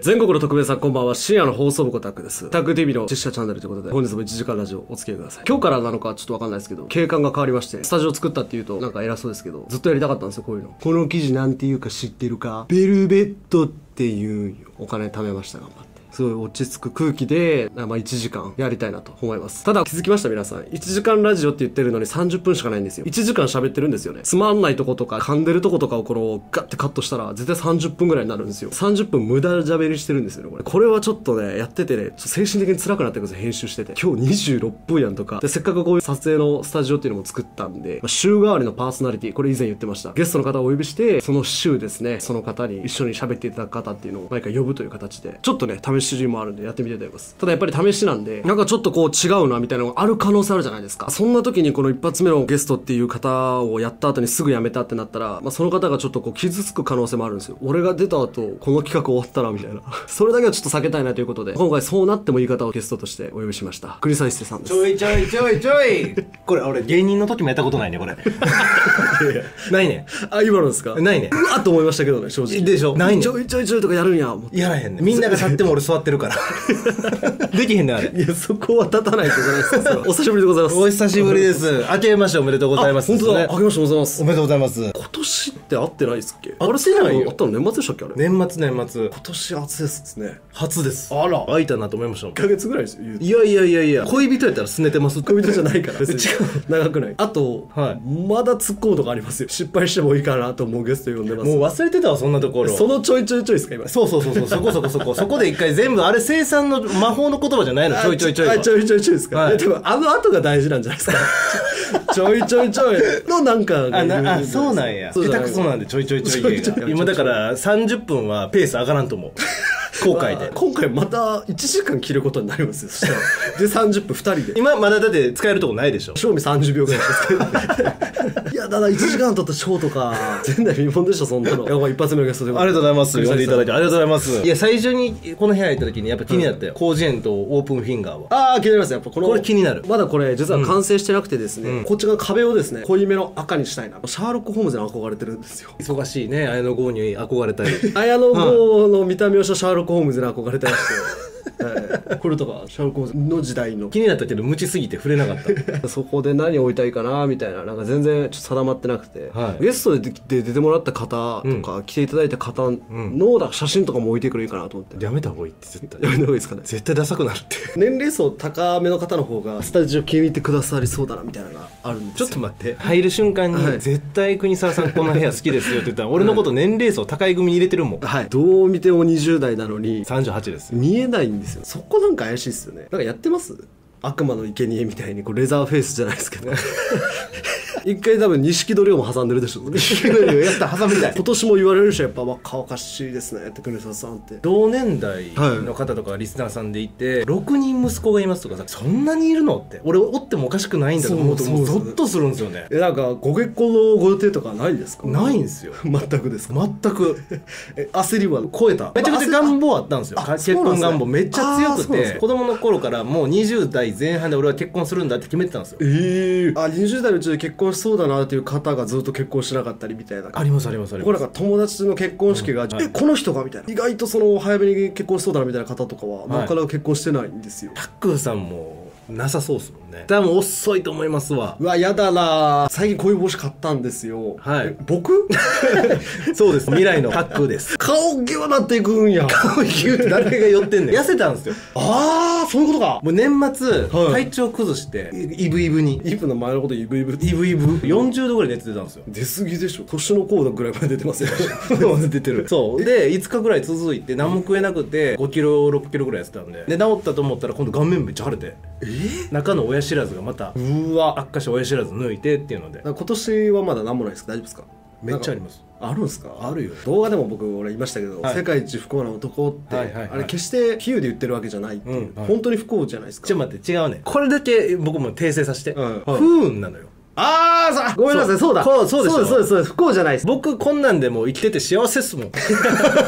全国の特別さんこんばんは。深夜の放送部コタックです。タック TV の実写チャンネルということで、本日も1時間ラジオお付き合いください。今日からなのかちょっとわかんないですけど、景観が変わりまして、スタジオ作ったっていうとなんか偉そうですけど、ずっとやりたかったんですよ、こういうの。この記事なんていうか知ってるか？ベルベットっていうよ。お金貯めました、頑張って。すごい落ち着く空気で、1時間やりたいなと思います。ただ気づきました皆さん。1時間ラジオって言ってるのに30分しかないんですよ。1時間喋ってるんですよね。つまんないとことか噛んでるとことかをガッてカットしたら絶対30分ぐらいになるんですよ。30分無駄喋りしてるんですよね、これはちょっとね、やっててね、精神的に辛くなってくるんですよ、編集してて。今日26分やんとか。で、せっかくこういう撮影のスタジオっていうのも作ったんで、週替わりのパーソナリティ、これ以前言ってました。ゲストの方をお呼びして、その週ですね、その方に一緒に喋っていただく方っていうのを毎回呼ぶという形で、ちょっとね、試しもあるんでやってみたいと思います。ただやっぱり試しなんで、なんかちょっとこう違うなみたいなのがある可能性あるじゃないですか。そんな時にこの一発目のゲストっていう方をやった後にすぐ辞めたってなったら、その方がちょっとこう傷つく可能性もあるんですよ。俺が出た後、この企画終わったらみたいな。それだけはちょっと避けたいなということで、今回そうなってもいい方をゲストとしてお呼びしました。栗沢一生さんです。 ちょいこれ俺芸人の時もやったことないね、これ。ないね。 あ、今のですか？ ないね。 うわっと思いましたけどね、正直。 でしょ？ないね。 ちょいとかやるんや。 やらへんね。みんなが立っても俺座ってるから。できへんね、あれ。 いや、そこは立たないとじゃないですか。お久しぶりでございます。 お久しぶりです。明けましておめでとうございます。 本当だ。明けましておめでとうございます。 おめでとうございます。 今年って会ってないですっけ？ あれせないよ。 あったの年末でしたっけあれ？ 年末。 今年初ですね。 初です。 あら。 会いたなと思いましたもん。 1ヶ月ぐらいですよ。 いや。恋人やったら拗ねてます。 恋人じゃないから別に。長くない。あと、まだ突っ込むとかありますよ。失敗してもいいかなと思うゲスト呼んでます。 もう忘れてたわ、そんなところ。 そのちょいですか今。 そう。そこで一回全部、あれ生産の魔法の言葉じゃないの。ちょい。 ちょいですか。でもあの後が大事なんじゃないですか。ちょいのなんか。 そうなんや。下手くそなんでちょい今だから30分はペース上がらんと思う。後悔で。 今回また1時間切ることになりますよ。そしたら。で、30分2人で。 今まだだって使えるとこないでしょ。 賞味30秒ぐらいですけど。いや、だ1時間経ったショーとか、前代未聞でしょ、そんなの。いや、一発目のゲストで。 ありがとうございます。呼んでいただいてありがとうございます。いや、最初にこの部屋行った時にやっぱ気になったよ。広辞苑とオープンフィンガーは。 ああ、気になります。やっぱこれ気になる。 まだこれ実は完成してなくてですね、こっち側壁をですね、濃いめの赤にしたいな。シャーロック・ホームズに憧れてるんですよ。 忙しいね、綾野剛に憧れたり。 綾野剛の見た目をしたシャーロック・ホームズに憧れてまして。これとかシャーロック・ホームズの時代の気になったけど無知すぎて触れなかったそこで何を置いたいかなみたいな、なんか全然ちょっと定まってなくて、ゲストで出てもらった方とか、来ていただいた方の写真とかも置いてくれいいかなと思って。 やめた方がいいって絶対。 やめた方がいいですかね。 絶対ダサくなるって。 年齢層高めの方の方がスタジオ気に入ってくださりそうだなみたいなのがあるんですよ。 ちょっと待って、入る瞬間に絶対国沢さんこの部屋好きですよって言ったら俺のこと年齢層高い組に入れてるもん。 どう見ても20代なのに 38です。 見えないんですよ。そこなんか怪しいっすよね。なんかやってます？悪魔の生贄みたいにこうレザーフェイスじゃないですけど一回多分錦戸亮も挟んでるでしょ。 錦戸亮やった挟みたい。 今年も言われるし、やっぱ若々しいですねって国沢さんって。 同年代の方とかリスナーさんでいて、6人息子がいますとかさ、そんなにいるのって俺おってもおかしくないんだと思うともうゾッとするんですよね。 なんかご結婚のご予定とかないんですか？ ないんですよ。 全くですか？ 全く。 焦りは超えた？ めちゃくちゃ願望あったんですよ。結婚願望めっちゃ強くて、子供の頃からもう20代前半で俺は結婚するんだって決めてたんですよ。 20代のうちで結婚しそうだなっていう方がずっと結婚しなかったりみたいな。 あります。 これなんか友達の結婚式が、この人がみたいな、意外とその早めに結婚しそうだなみたいな方とかはなかなか結婚してないんですよ。 タックーさんもなさそうっすもんね。多分遅いと思いますわ。 うわ、やだな。最近こういう帽子買ったんですよ。僕そうです。未来のタックーです。 顔ギューなっていくんや。 顔ギューって誰が寄ってんねん。痩せたんですよ。 そういうことか。 もう年末、体調崩してイブにイブの前のことイブ 40度ぐらい寝てたんですよ。 出過ぎでしょ。年のコードぐらいまで出てますよ。 出てる。そうで5日ぐらい続いて何も食えなくて5キロ6キロぐらいやってたんで、治ったと思ったら今度顔面めっちゃ腫れて、中の親知らずがまた悪化して親知らず抜いてっていうので、 今年はまだ何もないですか？大丈夫ですか？ めっちゃあります。 あるんですか？ あるよ。 動画でも俺言いましたけど、世界一不幸な男って、あれ決して比喩で言ってるわけじゃないっていう、本当に不幸じゃないですか。 ちょっと待って、違うね。これだけ僕も訂正させて、不運なのよ。 ごめんなさい。そうだ。 そうです。 不幸じゃないです。 僕こんなんでもう生きてて幸せっすもん。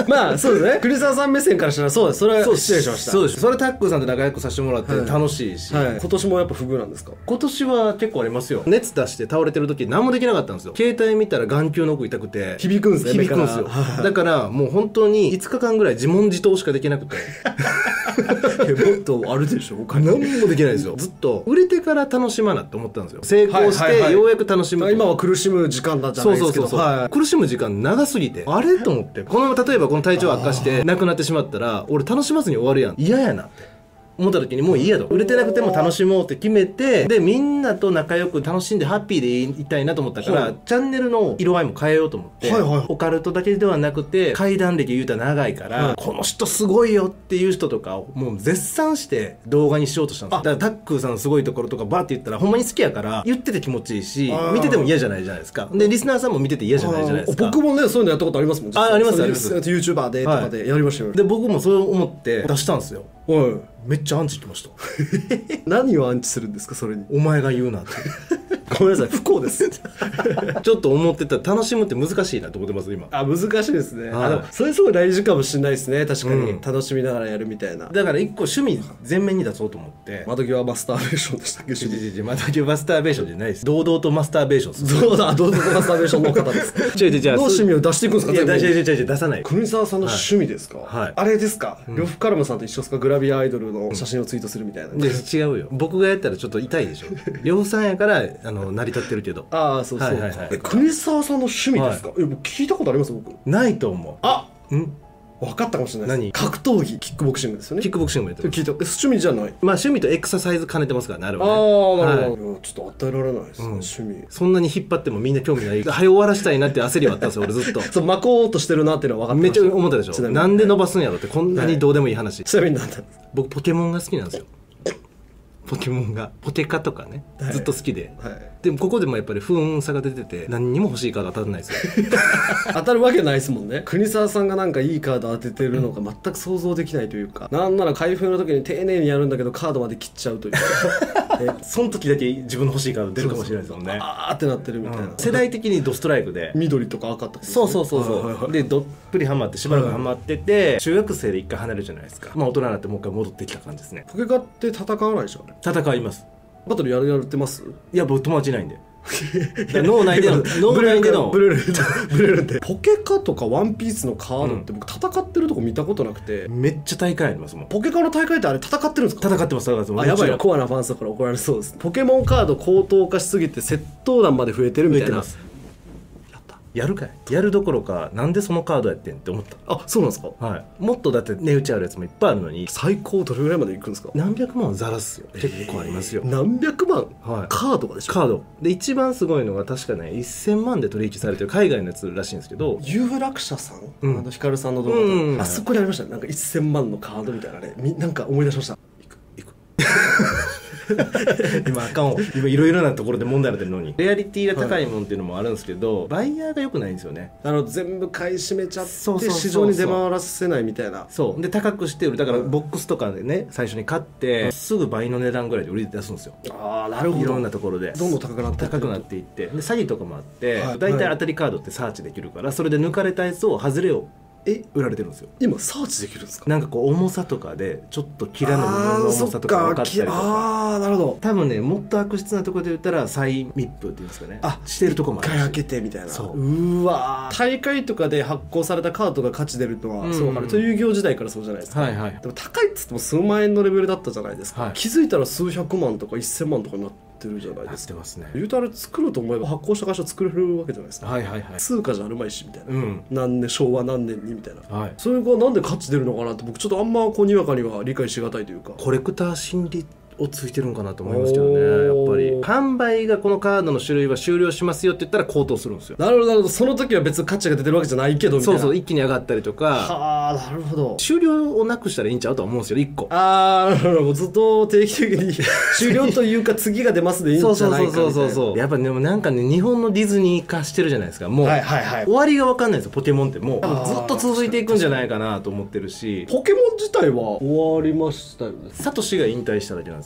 まあそうですね、栗沢さん目線からしたらそうです。それは失礼しました。 そうです。それタックさんと仲良くさせてもらって楽しいし、 はい、今年もやっぱ不遇なんですか？ 今年は結構ありますよ。熱出して倒れてる時何もできなかったんですよ。携帯見たら眼球の奥痛くて響くんですね。 響くんですよ。だからもう本当に5日間ぐらい自問自答しかできなくてもっとあるでしょ、他に。 何もできないですよ。ずっと売れてから楽しまなって思ったんですよ。成功してようやく楽しむ、 今は苦しむ時間だじゃないですけど、 苦しむ時間長すぎてあれと思って、このまま例えばこの体調悪化して亡くなってしまったら俺楽しまずに終わるやん、嫌やなって思った時にもういいやと、売れてなくても楽しもうって決めて、でみんなと仲良く楽しんでハッピーでいたいなと思ったから、チャンネルの色合いも変えようと思って、オカルトだけではなくて怪談歴言うたら長いから、この人すごいよっていう人とかをもう絶賛して動画にしようとしたんです。だからタックーさんのすごいところとかバーって言ったらほんまに好きやから言ってて気持ちいいし、見てても嫌じゃないじゃないですか。でリスナーさんも見てて嫌じゃないじゃないですか。 僕もねそういうのやったことありますもん。 ありますあります。 YouTuber でとかでやりましたよ。 で僕もそう思って出したんですよ。めっちゃアンチきました何をアンチするんですかそれに。 お前が言うなってごめんなさい、不幸ですちょっと思ってたら楽しむって難しいなと思ってます今。 難しいですね。それすごい大事かもしれないですね。確かに、楽しみながらやるみたいな。 だから一個趣味全面に出そうと思って。 窓際マスターベーションでしたっけ？ 窓際マスターベーションじゃないです。堂々とマスターベーションです。 堂々とマスターベーションの方ですどの趣味を出していくんですか？ いや出さない。 国沢さんの趣味ですか？あれですか？呂布カルマさんと一緒ですか？グラビアアイドルの写真をツイートするみたいな。 違うよ、僕がやったらちょっと痛いでしょ。呂布さんやから成り立ってるけど。 そう国沢さんの趣味ですか？聞いたことあります？僕ないと思う。 分かったかもしれないです。 何？ 格闘技、キックボクシングですよね。 キックボクシングもやってます。 聞いた。趣味じゃない？ まあ趣味とエクササイズ兼ねてますからね、あれはね。なるほど。ちょっと与えられないですね、趣味。 そんなに引っ張ってもみんな興味ない。早終わらしたいなって焦りはあったんですよ、俺ずっと。 そう、巻こうとしてるなっていうのは分かってました。 めっちゃ思ったでしょ。なんで伸ばすんやろって、こんなにどうでもいい話。 ちなみになんだ？ 僕ポケモンが好きなんですよ。ポケモンがポテカとかね、ずっと好きで、でもここでもやっぱり不運さが出てて何にも欲しいカード当たらないですよ当たるわけないですもんね。国沢さんがなんかいいカード当ててるのが全く想像できないというか、なんなら開封の時に丁寧にやるんだけどカードまで切っちゃうというかその時だけ自分の欲しいカード出るかもしれないですもんね。 ってなってるみたいな、 世代的にドストライクで緑とか赤とか、 そうでどっぷりハマってしばらくハマってて、中学生で一回離れるじゃないですか。大人になってもう一回戻ってきた感じですね。 ポケカって戦わないでしょ？ 戦います。 バトルやってます？ いや僕友達いないんで脳内でのブレるってポケカとかワンピースのカードって僕戦ってるとこ見たことなくて、 めっちゃ大会ありますもん。 ポケカの大会ってあれ戦ってるんですか？ 戦ってます。 やばいな、コアなファンさんから怒られそうです。ポケモンカード高騰化しすぎて窃盗団まで増えてるみたいな。 やるかい？やるどころかなんでそのカードやってんって思った。 そうなんですか？ もっとだって値打ちあるやつもいっぱいあるのに。 最高どれぐらいまでいくんですか？ 何百万ザラっすよ。結構ありますよ。 何百万？カードがでしょ？ カードで一番すごいのが確かね1000万で取引されてる海外のやつらしいんですけど、 有楽者さん、ヒカルさんの動画、あそこにありましたね。なんか1000万のカードみたいなね、なんか思い出しました。行く今あかんわ。今いろいろなところで問題になってるのに、レアリティが高いもんっていうのもあるんですけど、バイヤーが良くないんですよね。 全部買い占めちゃって市場に出回らせないみたいな。 そうで高くして売る。だからボックスとかでね最初に買ってすぐ倍の値段ぐらいで売り出すんですよ。 なるほど。 いろんなところでどんどん高くなっていってで詐欺とかもあって、大体当たりカードってサーチできるから、それで抜かれたやつを外れを売られてるんですよ。 今サーチできるんですか？ なんかこう重さとかでちょっとキラの布の重さとか分かったりとか。 なるほど。 多分ねもっと悪質なところで言ったら再密封っていうんですかね、してるとこもあるし、 一回開けてみたいな。大会とかで発行されたカードが価値出るのはそう分かる。と遊戯王時代からそうじゃないですか。でも高いっつっても数万円のレベルだったじゃないですか。気づいたら数百万とか1000万とかになってるじゃないですか。言うとあれ作ろうと思えば発行した会社作れるわけじゃないですか。通貨じゃあるまいしみたいな、昭和何年にみたいな、それがなんで価値出るのかなって僕ちょっとあんまにわかには理解しがたいというか。 コレクター心理をついてるんかなと思いますけどね。やっぱり販売がこのカードの種類は終了しますよって言ったら高騰するんですよ。 なるほど。その時は別に価値が出てるわけじゃないけどみたいな。 一気に上がったりとか。 なるほど。 終了をなくしたらいいんちゃうとは思うんですよ1個。 なるほど。ずっと定期的に終了というか次が出ますでいいんじゃないかみたいな。 そうやっぱでもなんかね日本のディズニー化してるじゃないですか。もう終わりが分かんないですよ。ポケモンってもうずっと続いていくんじゃないかなと思ってるし、 ポケモン自体は終わりましたよね。 サトシが引退しただけなんですよ。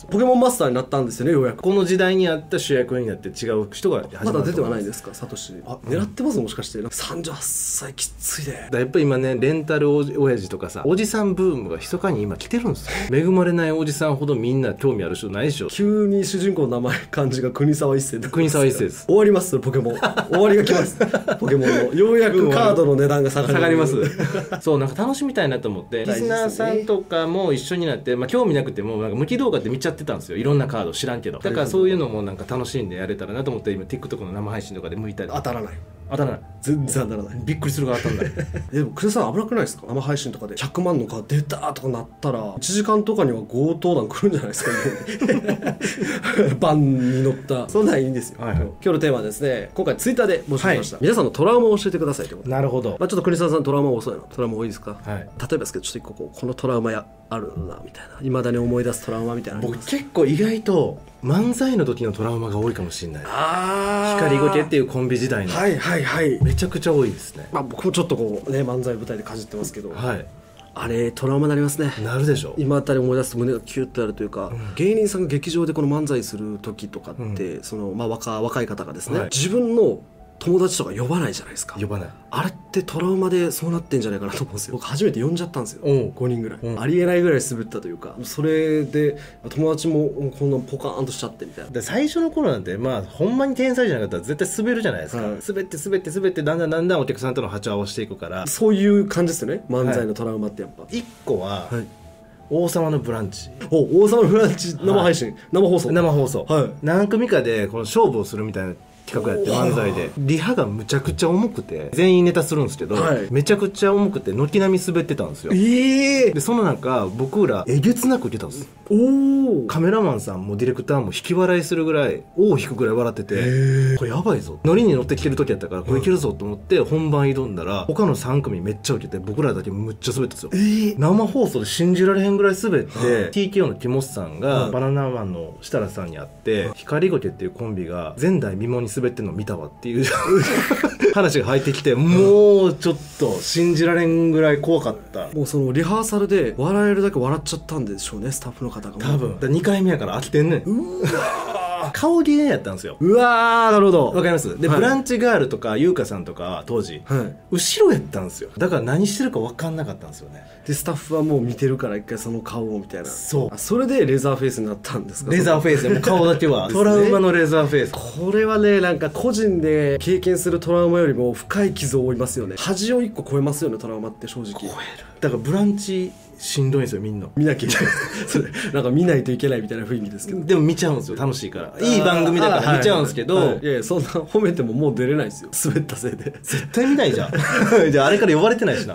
よ。 ポケモンマスターになったんですよね、ようやく。 この時代にあった主役になって違う人が始まると思います。 まだ出てはないですか、サトシ。あ、狙ってます、もしかして。38歳きついで。 やっぱり今ね、レンタル親父とかさ、おじさんブームが密かに今来てるんですよ。恵まれないおじさんほどみんな興味ある人ないでしょ。 急に主人公の名前漢字が国沢一世で。 国沢一世です。 終わりますポケモン。終わりが来ます。ポケモンのようやくカードの値段が下がります。 そう、なんか楽しみたいなと思ってリスナーさんとかも一緒になって、まあ、興味なくてもなんか無機動画って見ちゃってたんですよ。いろんなカード知らんけど。だからそういうのもなんか楽しんでやれたらなと思って、今 TikTok の生配信とかで向いたり。 当たらない。 当たらない。 全然当たらない。 びっくりするが当たらない。 でもクレさん危なくないですか？生配信とかで100万のカード出たとかなったら1時間とかには強盗団来るんじゃないですかね。バンに乗ったそんなんいいんですよ、はいはい、今日のテーマはですね、今回ツイッターで募集しました、はい、皆さんのトラウマを教えてくださいということで。 なるほど。 まあ、ちょっと国沢さんトラウマ多そうやな。トラウマ多いですか？ はい、 例えばですけどちょっと一個このトラウマあるなみたいな、未だに思い出すトラウマみたいな。 僕結構意外と漫才の時のトラウマが多いかもしれない。光ゴケっていうコンビ時代の、 はいはいはい、 めちゃくちゃ多いですね。 まあ、僕もちょっとこうね漫才舞台でかじってますけど、 はい、 あれトラウマになりますね。 なるでしょ。 今あたり思い出すと胸がキュッとやるというか、芸人さんが劇場でこの漫才する時とかって、そのまあ若い方がですね、はい、自分の友達とか呼ばないじゃないですか。 呼ばない。あれってトラウマでそうなってんじゃないかなと思うんですよ。僕初めて呼んじゃったんですよ、5人ぐらい、ありえないぐらい滑ったというか、それで友達もこんなポカーンとしちゃってみたいな。 で最初の頃なんてまあほんまに天才じゃなかったら絶対滑るじゃないですか、はい、滑ってだんだんお客さんとの波長を合わせていくから、 そういう感じですよね、漫才のトラウマってやっぱ。 1個は、はい、王様のブランチ。 王様のブランチ生配信、はい、生放送、 はい、何組かでこの勝負をするみたいな企画やって、漫才でリハがむちゃくちゃ重くて全員ネタするんですけど、はい、めちゃくちゃ重くて軒並み滑ってたんですよ。でその中僕らえげつなく受けたんです。カメラマンさんもディレクターも引き笑いするぐらい尾を引くぐらい笑ってて、これやばいぞ、ノリに乗ってきてる時やったからこれいけるぞと思って本番挑んだら、他の3組めっちゃ受けて僕らだけむっちゃ滑ったんですよ。生放送で信じられへんぐらい滑って、TKO のティモスさんがバナナマンの設楽さんに会って、光ゴケっていうコンビが前代未聞に滑ってんの見たわっていう話が入ってきて、もうちょっと信じられんぐらい怖かった。 もうそのリハーサルで笑えるだけ笑っちゃったんでしょうね、スタッフの方が。 多分2回目やから飽きてんねん。うわ顔芸やったんですよ。 うわー、なるほど、 わかります。で、はい、ブランチガールとか優香さんとか当時、はい、後ろやったんですよ。だから何してるか分かんなかったんですよね。 でスタッフはもう見てるから一回その顔をみたいな。 そう。 それでレザーフェイスになったんですか？ レザーフェイスでもう顔だけはトラウマのレザーフェイス。 これはね、なんか個人で経験するトラウマよりも深い傷を負いますよね。恥を1個超えますよね、トラウマって正直。超える。 だからブランチしんどいんですよ、みんな。 見なきゃいけないそれなんか見ないといけないみたいな雰囲気ですけど。 でも見ちゃうんですよ、楽しいから。いい番組だから見ちゃうんですけど、 はいはいはい、いやいや、そんな褒めてももう出れないですよ、滑ったせいで。 絶対見ないじゃんじゃああれから呼ばれてないし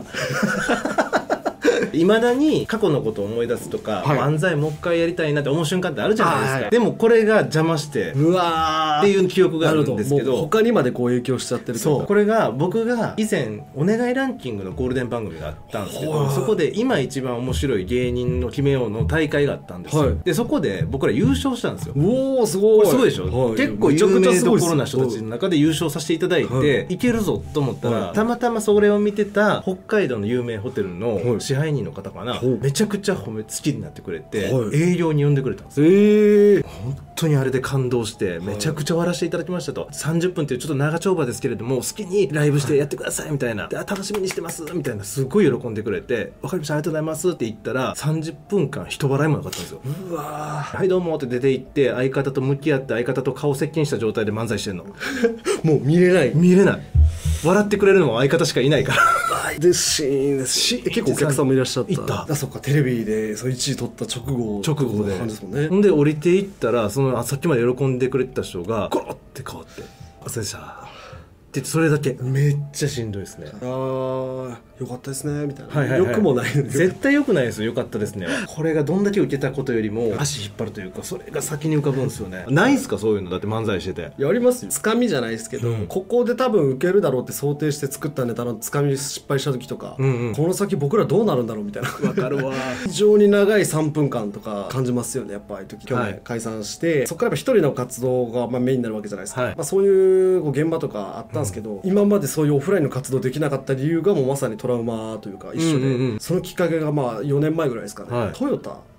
ないまだに過去のことを思い出すとか、はい、漫才もう一回やりたいなって思う瞬間ってあるじゃないですか、はい、でもこれが邪魔してうわっていう記憶があるんですけど、 他にまでこう影響しちゃってる。 そう、これが僕が以前お願いランキングのゴールデン番組があったんですけど、そこで今一番面白い芸人の決めようの大会があったんですよ、はい、でそこで僕ら優勝したんですよ。 おお、すごい。 すごいでしょ、はい、結構有名どころな人たちの中で優勝させていただいて、はい、いけるぞと思ったら、はい、たまたまそれを見てた北海道の有名ホテルの支配人の方かな、はい、めちゃくちゃ好きになってくれて、はい、営業に呼んでくれたんですよ。本当にあれで感動してめちゃくちゃ笑わせていただきましたと、30分っていうちょっと長丁場ですけれども好きにライブしてやってくださいみたいな、楽しみにしてますみたいな、すごい喜んでくれて、わかりました、ありがとうございますって言ったら30分間人払いもなかったんですよ。うわー、はいどうもって出て行って相方と向き合って相方と顔接近した状態で漫才してんのもう見れない笑ってくれるのも相方しかいないからでシーンですし、結構お客さんもいらっしゃった。 いた。 あ、そっか、テレビでその1位取った直後で感じですもんね。 ほんで降りていったら、そのさっきまで喜んでくれてた人がゴロって変わって「お疲れでした」ってそれだけめっちゃしんどいですね。 ああ、よかったですねみたいな、はいはいはい、よくもない絶対よくないですよ。よかったですねこれがどんだけ受けたことよりも足引っ張るというか、それが先に浮かぶんですよねないっすかそういうの。だって漫才しててやりますよ。つかみじゃないですけど、ここで多分受けるだろうって想定して作ったネタのつかみ失敗した時とか、この先僕らどうなるんだろうみたいなわかるわ非常に長い3分間とか感じますよね、やっぱああいう時。去年解散して、そこからやっぱ一人の活動がメインになるわけじゃないですか、そういう現場とかあったんですけど、今までそういうオフラインの活動できなかった理由がもうまさにトラウマというか一緒で、そのきっかけが4年前ぐらいですかね、トヨタ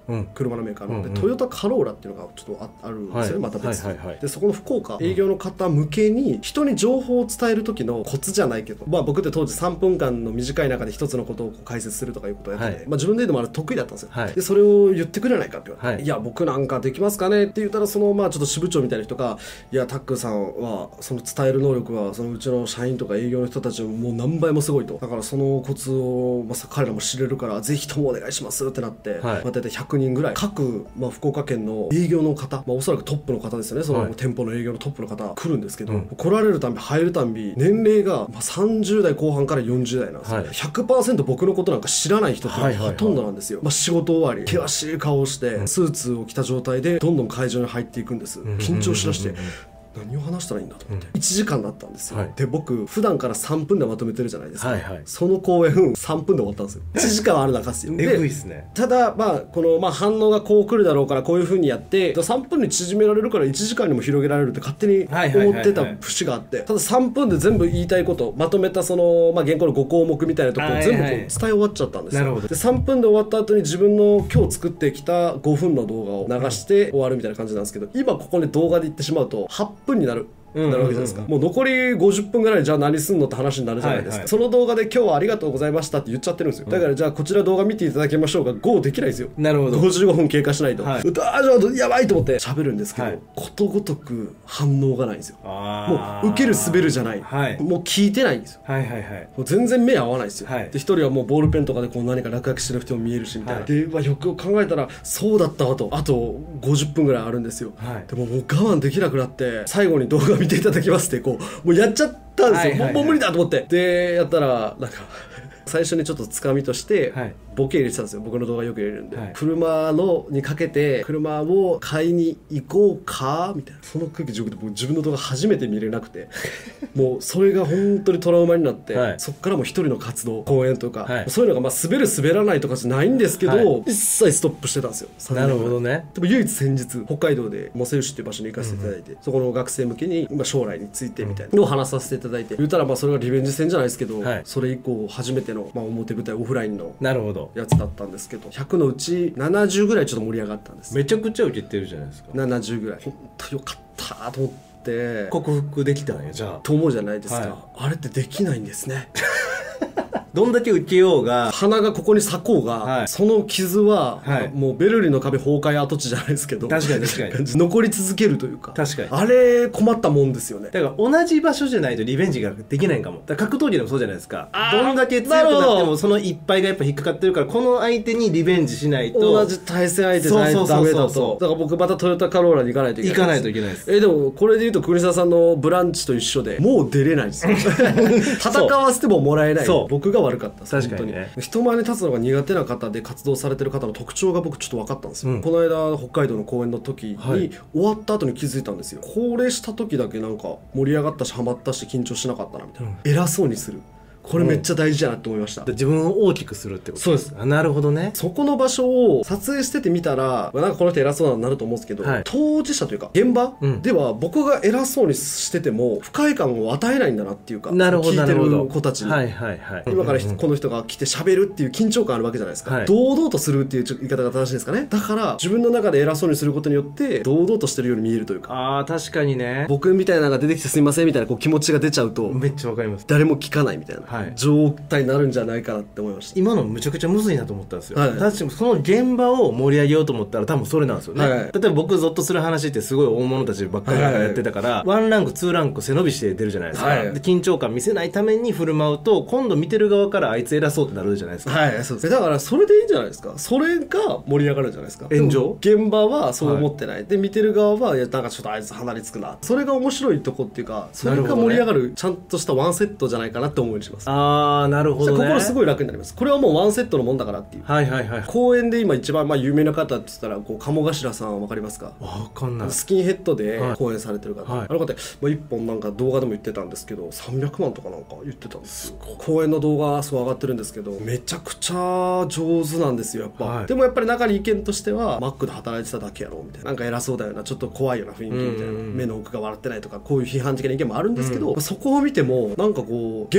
車のメーカーの、でトヨタカローラっていうのがちょっとあるんですよね、また別に、でそこの福岡営業の方向けに人に情報を伝える時のコツじゃないけど、僕って当時3分間の短い中で一つのことを解説するとかいうことをやってて、自分で言うのもあれ得意だったんですよ、でそれを言ってくれないかって言われて、いや僕なんかできますかねって言ったら、そのちょっと支部長みたいな人が、いやタックさんはその伝える能力はそのうちの社員とか営業の人たちもう何倍もすごいと、だからそのコツを彼らも知れるからぜひともお願いしますってなって、大体100人ぐらい各、福岡県の営業の方、おそらくトップの方ですよね、その店舗の営業のトップの方来るんですけど、来られるたび入るたび年齢が30代後半から40代なんですよ、100% 僕のことなんか知らない人ってほとんどなんですよ、仕事終わり険しい顔をしてスーツを着た状態でどんどん会場に入っていくんです。緊張しだして何を話したらいいんだと思って、1時間だったんですよ、で僕普段から3分でまとめてるじゃないですか、その公演3分で終わったんですよ。1時間ある中ですよ。 えぐいっすね。 ただこの反応がこう来るだろうからこういう風にやって3分に縮められるから1時間にも広げられるって勝手に思ってた節があって、ただ3分で全部言いたいことまとめたその原稿の5項目みたいなところを全部こう伝え終わっちゃったんですよ。で3分で終わった後に自分の今日作ってきた5分の動画を流して終わるみたいな感じなんですけど、今ここで動画で言ってしまうと8分になるわけじゃないですか。もう残り50分ぐらいじゃあ何すんのって話になるじゃないですか、その動画で今日はありがとうございましたって言っちゃってるんですよ、だからじゃあこちら動画見ていただきましょうが GO できないですよ。なるほど。55分経過しないと、じゃあやばいと思って喋るんですけど、ことごとく反応がないんですよ。もう受ける滑るじゃない、もう聞いてないんですよ。もう全然目合わないですよ、で一人はもうボールペンとかでこう何か落書きしてる人も見えるしみたいな、でよく考えたらそうだったわと、あと50分ぐらいあるんですよ、でももう我慢できなくなって最後に動画見ていただきますってもうやっちゃったんですよ、もう無理だと思って、でやったらなんか最初にちょっとつかみとしてボケ入れてたんですよ、僕の動画よく入れるんで、車にかけて車を買いに行こうかみたいな、その空気で僕自分の動画初めて見れなくてもうそれが本当にトラウマになって、そっからもう一人の活動公演とか、そういうのが滑る滑らないとかじゃないんですけど、一切ストップしてたんですよ。 なるほどね。 でも唯一先日北海道で茂西市っていう場所に行かせていただいて、そこの学生向けに将来についてみたいなのを話させていただいて、言ったらそれがリベンジ戦じゃないですけど、それ以降初めての表舞台オフラインのやつだったんですけど、100のうち70ぐらいちょっと盛り上がったんです。 めちゃくちゃ受けてるじゃないですか。 70ぐらい本当よかったと思って克服できたんやじゃあと思うじゃないですか、あれってできないんですねどんだけ受けようが鼻がここに咲こうが、その傷は、もうベルリンの壁崩壊跡地じゃないですけど、 確かに残り続けるというか、 確かにあれ困ったもんですよね。 だから同じ場所じゃないとリベンジができないんかも。だから格闘技でもそうじゃないですか。どんだけ強くなってもそのいっぱいがやっぱ引っかかってるから、この相手にリベンジしないと同じ対戦相手じゃないとダメだと。だから僕またトヨタカローラに行かないといけない。 行かないといけないです。 でもこれで言うと国沢さんのブランチと一緒でもう出れないですよ戦わせてももらえない。僕が悪かった。確かに人前に立つのが苦手な方で活動されてる方の特徴が僕ちょっと分かったんですよ、この間北海道の公演の時に、終わった後に気づいたんですよ。これした時だけなんか盛り上がったしハマったし緊張しなかったなみたいな、偉そうにする、これめっちゃ大事だなって思いました、 自分を大きくするってこと。 そうです。 なるほどね。 そこの場所を撮影しててみたら、なんかこの人偉そうになると思うんですけど、当事者というか現場では僕が偉そうにしてても不快感を与えないんだなっていうか、聞いてる子たちに今からこの人が来て喋るっていう緊張感あるわけじゃないですか、堂々とするっていう言い方が正しいですかね。だから自分の中で偉そうにすることによって堂々としてるように見えるというか、 確かにね。 僕みたいなのが出てきてすいませんみたいな気持ちが出ちゃうとめっちゃわかります。 誰も聞かないみたいな、状態になるんじゃないかなって思いました。 今のむちゃくちゃむずいなと思ったんですよ、確かにその現場を盛り上げようと思ったら多分それなんですよね、例えば僕ゾッとする話ってすごい大物たちばっかりやってたから、1ランク2ランク背伸びして出るじゃないですか、で緊張感見せないために振る舞うと今度見てる側からあいつ偉そうってなるじゃないですか。 そうです。だからそれでいいんじゃないですか。それが盛り上がるんじゃないですか。 炎上現場はそう思ってない、で見てる側はなんかちょっとあいつ離れつくな、それが面白いとこっていうか、それが盛り上がるちゃんとしたワンセットじゃないかなって思いにします。 なるほどね。 心すごい楽になります。これはもうワンセットのもんだからっていう。公演で今一番有名な方って言ったら鴨頭さんわかりますか。 わかんない。 スキンヘッドで公演されてる方、あの方一本なんか動画でも言ってたんですけど300万とかなんか言ってたんですよ。公演の動画そう上がってるんですけどめちゃくちゃ上手なんですよやっぱ、でもやっぱり中に意見としてはマックで働いてただけやろみたいな、なんか偉そうだよな、ちょっと怖いような雰囲気みたいな、目の奥が笑ってないとかこういう批判的な意見もあるんですけど、そこを見てもなんか現場は全然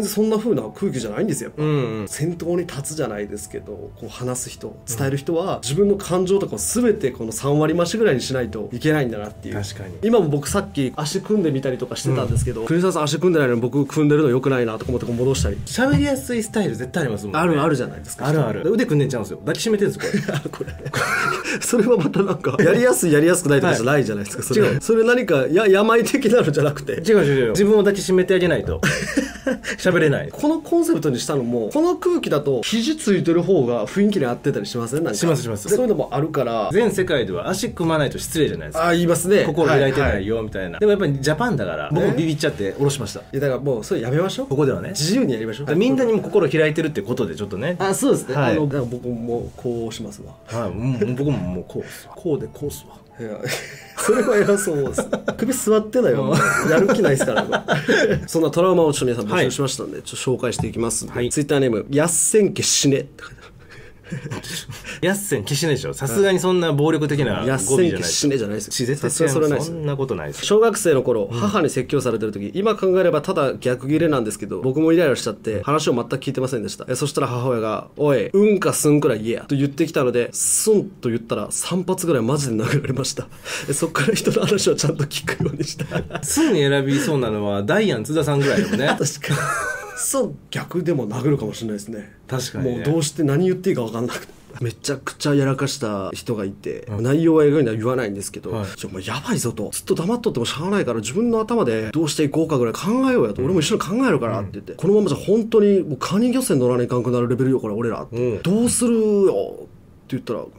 そんな風な空気じゃないんですよ、やっぱ、 うんうん、 先頭に立つじゃないですけど、こう話す人、伝える人は、自分の感情とかを全てこの3割増しぐらいにしないといけないんだなっていう。 確かに。 今も僕さっき足組んでみたりとかしてたんですけど、国沢さん足組んでないのに僕組んでるの良くないなとか思ってこう戻したり。 喋りやすいスタイル絶対ありますもんね。 あるじゃないですか。 あるある。腕組んでんちゃうんですよ。抱きしめてるんですこれ。 これそれはまたなんかやりやすいやりやすくないとかじゃないじゃないですか、それ。 違う。 それ何か病的なのじゃなくて。 違う。自分を抱きしめてあげないと喋れない。 このコンセプトにしたのも、この空気だと肘ついてる方が雰囲気に合ってたりしません？なんかします。 そういうのもあるから。 全世界では足組まないと失礼じゃないですか。 言いますね。 心開いてないよみたいな。でもやっぱりジャパンだから僕もビビっちゃって下ろしました。 いやだからもうそれやめましょう。 ここではね。 自由にやりましょう。 みんなにも心開いてるってことでちょっとね。 そうですね。 はい、 だから僕もこうしますわ。 はい、僕ももうこうです。こうでこうすわ。 いやそれは偉そうです。首座ってないよ。やる気ないですからそんなトラウマをちょっと皆さん募集しましたんで、ちょっと紹介していきますんで、ツイッターネームやっせんけ死ねって書いてある。 やっせん消しねでしょ。さすがにそんな暴力的な語尾じゃない。 死ねじゃないですよ。 絶対それはないです。そんなことないです。 小学生の頃、母に説教されてる時、今考えればただ逆ギレなんですけど、僕もイライラしちゃって話を全く聞いてませんでした。そしたら母親が「おいうんかすんくらい言えや」と言ってきたので、すんと言ったら3発ぐらいマジで殴られました。そっから人の話をちゃんと聞くようにした。 すんに選びそうなのはダイアン津田さんぐらいよね。 確かにそう逆でも殴るかもしれないですね。 確かに、ね、 もうどうして何言っていいか分かんなくて、めちゃくちゃやらかした人がいて、内容は映画には言わないんですけど、もうやばいぞと、ずっと黙っとってもしゃあないから自分の頭でどうしていこうかぐらい考えようやと、俺も一緒に考えるからって言って、このままじゃ本当にもうカニ漁船乗らないかんくなるレベルよこれ俺らって、どうするよって言ったら、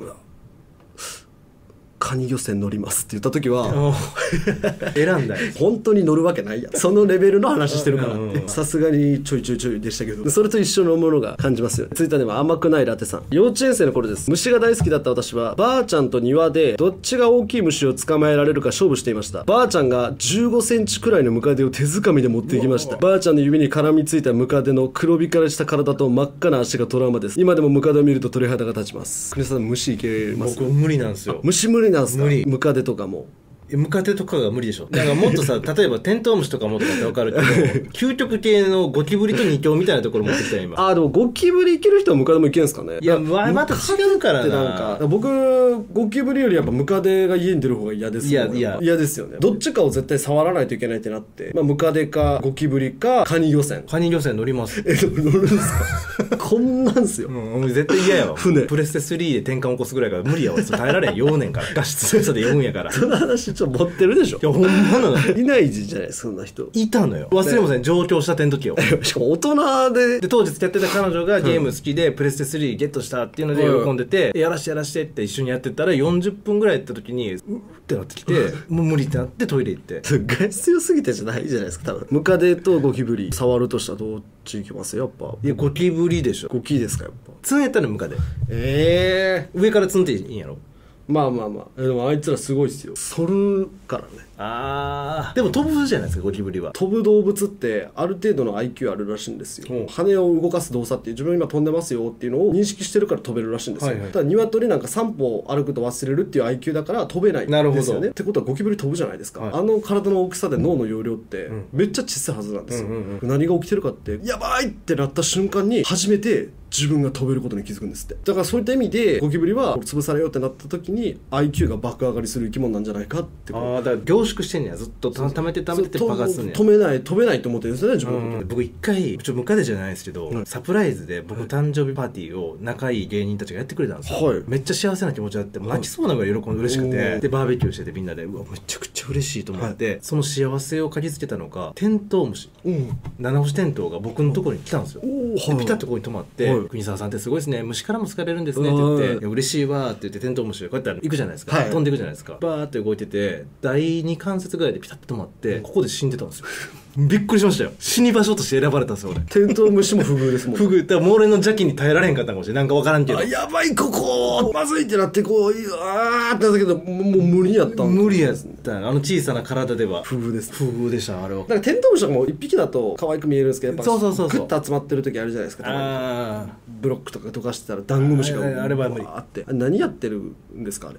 カニ漁船乗りますって言った時は選んだ本当に乗るわけないやん、そのレベルの話してるからってさすがにちょいでしたけど、それと一緒のものが感じますよね。ツイッターでも甘くないラテさん、幼稚園生の頃です。虫が大好きだった私はばあちゃんと庭でどっちが大きい虫を捕まえられるか勝負していました。ばあちゃんが15センチくらいのムカデを手づかみで持っていきました。ばあちゃんの指に絡みついたムカデの黒光りした体と真っ赤な足がトラウマです。今でもムカデを見ると鳥肌が立ちます。国さん虫いけます？ 僕無理なんですよ。 虫無理なんすか？ 無理。 ムカデとかもムカデとかが無理でしょ。だからもっとさ例えばテントウムシとかもとかって分かるけど究極系のゴキブリと二強みたいなところ持ってきたよ今。 でもゴキブリいける人はムカデもいけるんですかね。 いやまた違うからな。 僕ゴキブリよりやっぱムカデが家に出る方が嫌ですよね。嫌ですよね。どっちかを絶対触らないといけないってなって、ムカデかゴキブリかカニ漁船乗ります。乗るんですか？こんなんすよ、 絶対嫌やわ。 船プレステ3で転換起こすぐらいから無理やわ。耐えられん4年から画質強さで4やから。 その話ちょっと持ってるでしょ。 いやほんまなの。 いないじゃないそんな人。 いたのよ。忘れもせん上京したての時よ。 しかも大人で当時付き合ってた彼女がゲーム好きでプレステ3ゲットしたっていうので喜んでて、やらしてって一緒にやってたら40分ぐらいやった時にってなってきてもう無理ってなってトイレ行って。 画質強すぎてじゃないじゃないですか多分。ムカデとゴキブリ触るとしたらどっち行きますやっぱ。 いやゴキブリでしょ。 ゴキですかやっぱ。 ツンやったらムカデ。上からツンっていいんやろ。 まあでもあいつらすごいっすよ。反るからね。 でも飛ぶじゃないですかゴキブリは。 飛ぶ動物ってある程度の IQ あるらしいんですよ。羽を動かす動作っていう自分今飛んでますよっていうのを認識してるから飛べるらしいんですよ。ただ鶏なんか3歩歩くと忘れるっていう IQ だから飛べないんですよね。ってことはゴキブリ飛ぶじゃないですか、あの体の大きさで脳の容量ってめっちゃ小さいはずなんですよ、何が起きてるかってやばいってなった瞬間に初めて自分が飛べることに気づくんですって。だからそういった意味でゴキブリは潰されようってなった時に IQ が爆上がりする生き物なんじゃないかってだから凝縮してんねや。ずっと溜めて爆発すんねや。 飛べないと思ってるんですよね自分の。 僕一回ムカデじゃないですけど、サプライズで僕誕生日パーティーを仲いい芸人たちがやってくれたんですよ、めっちゃ幸せな気持ちあって泣きそうなぐらい嬉しくて、でバーベキューしててみんなでうわめちゃくちゃ嬉しいと思って、その幸せを嗅ぎつけたのがテントウムシ、七星テントウが僕のところに来たんですよ。でピタッとここに止まって「国沢さんってすごいですね、虫からも好かれるんですね」って言って「嬉しいわ」って言ってテントウムシがこうやって行くじゃないですか、飛んでいくじゃないですか。バーって動いてて第2関節ぐらいでピタッと止まってここで死んでたんですよ。びっくりしましたよ。死に場所として選ばれたんですよ俺。 テントウムシも不遇ですもん。 不遇だからもう俺の邪気に耐えられへんかったかもしれない。なんか分からんけどやばいここまずいってなってこうあーってなったけどもう無理やった無理やった。小さな体では不遇です。 不遇でしたあれは。 だからテントウムシとかも1匹だと可愛く見えるんですけど、やっぱそうグッと集まってる時あるじゃないですか。ブロックとか溶かしてたらダンゴムシがあれは無理。 何やってるんですかあれ。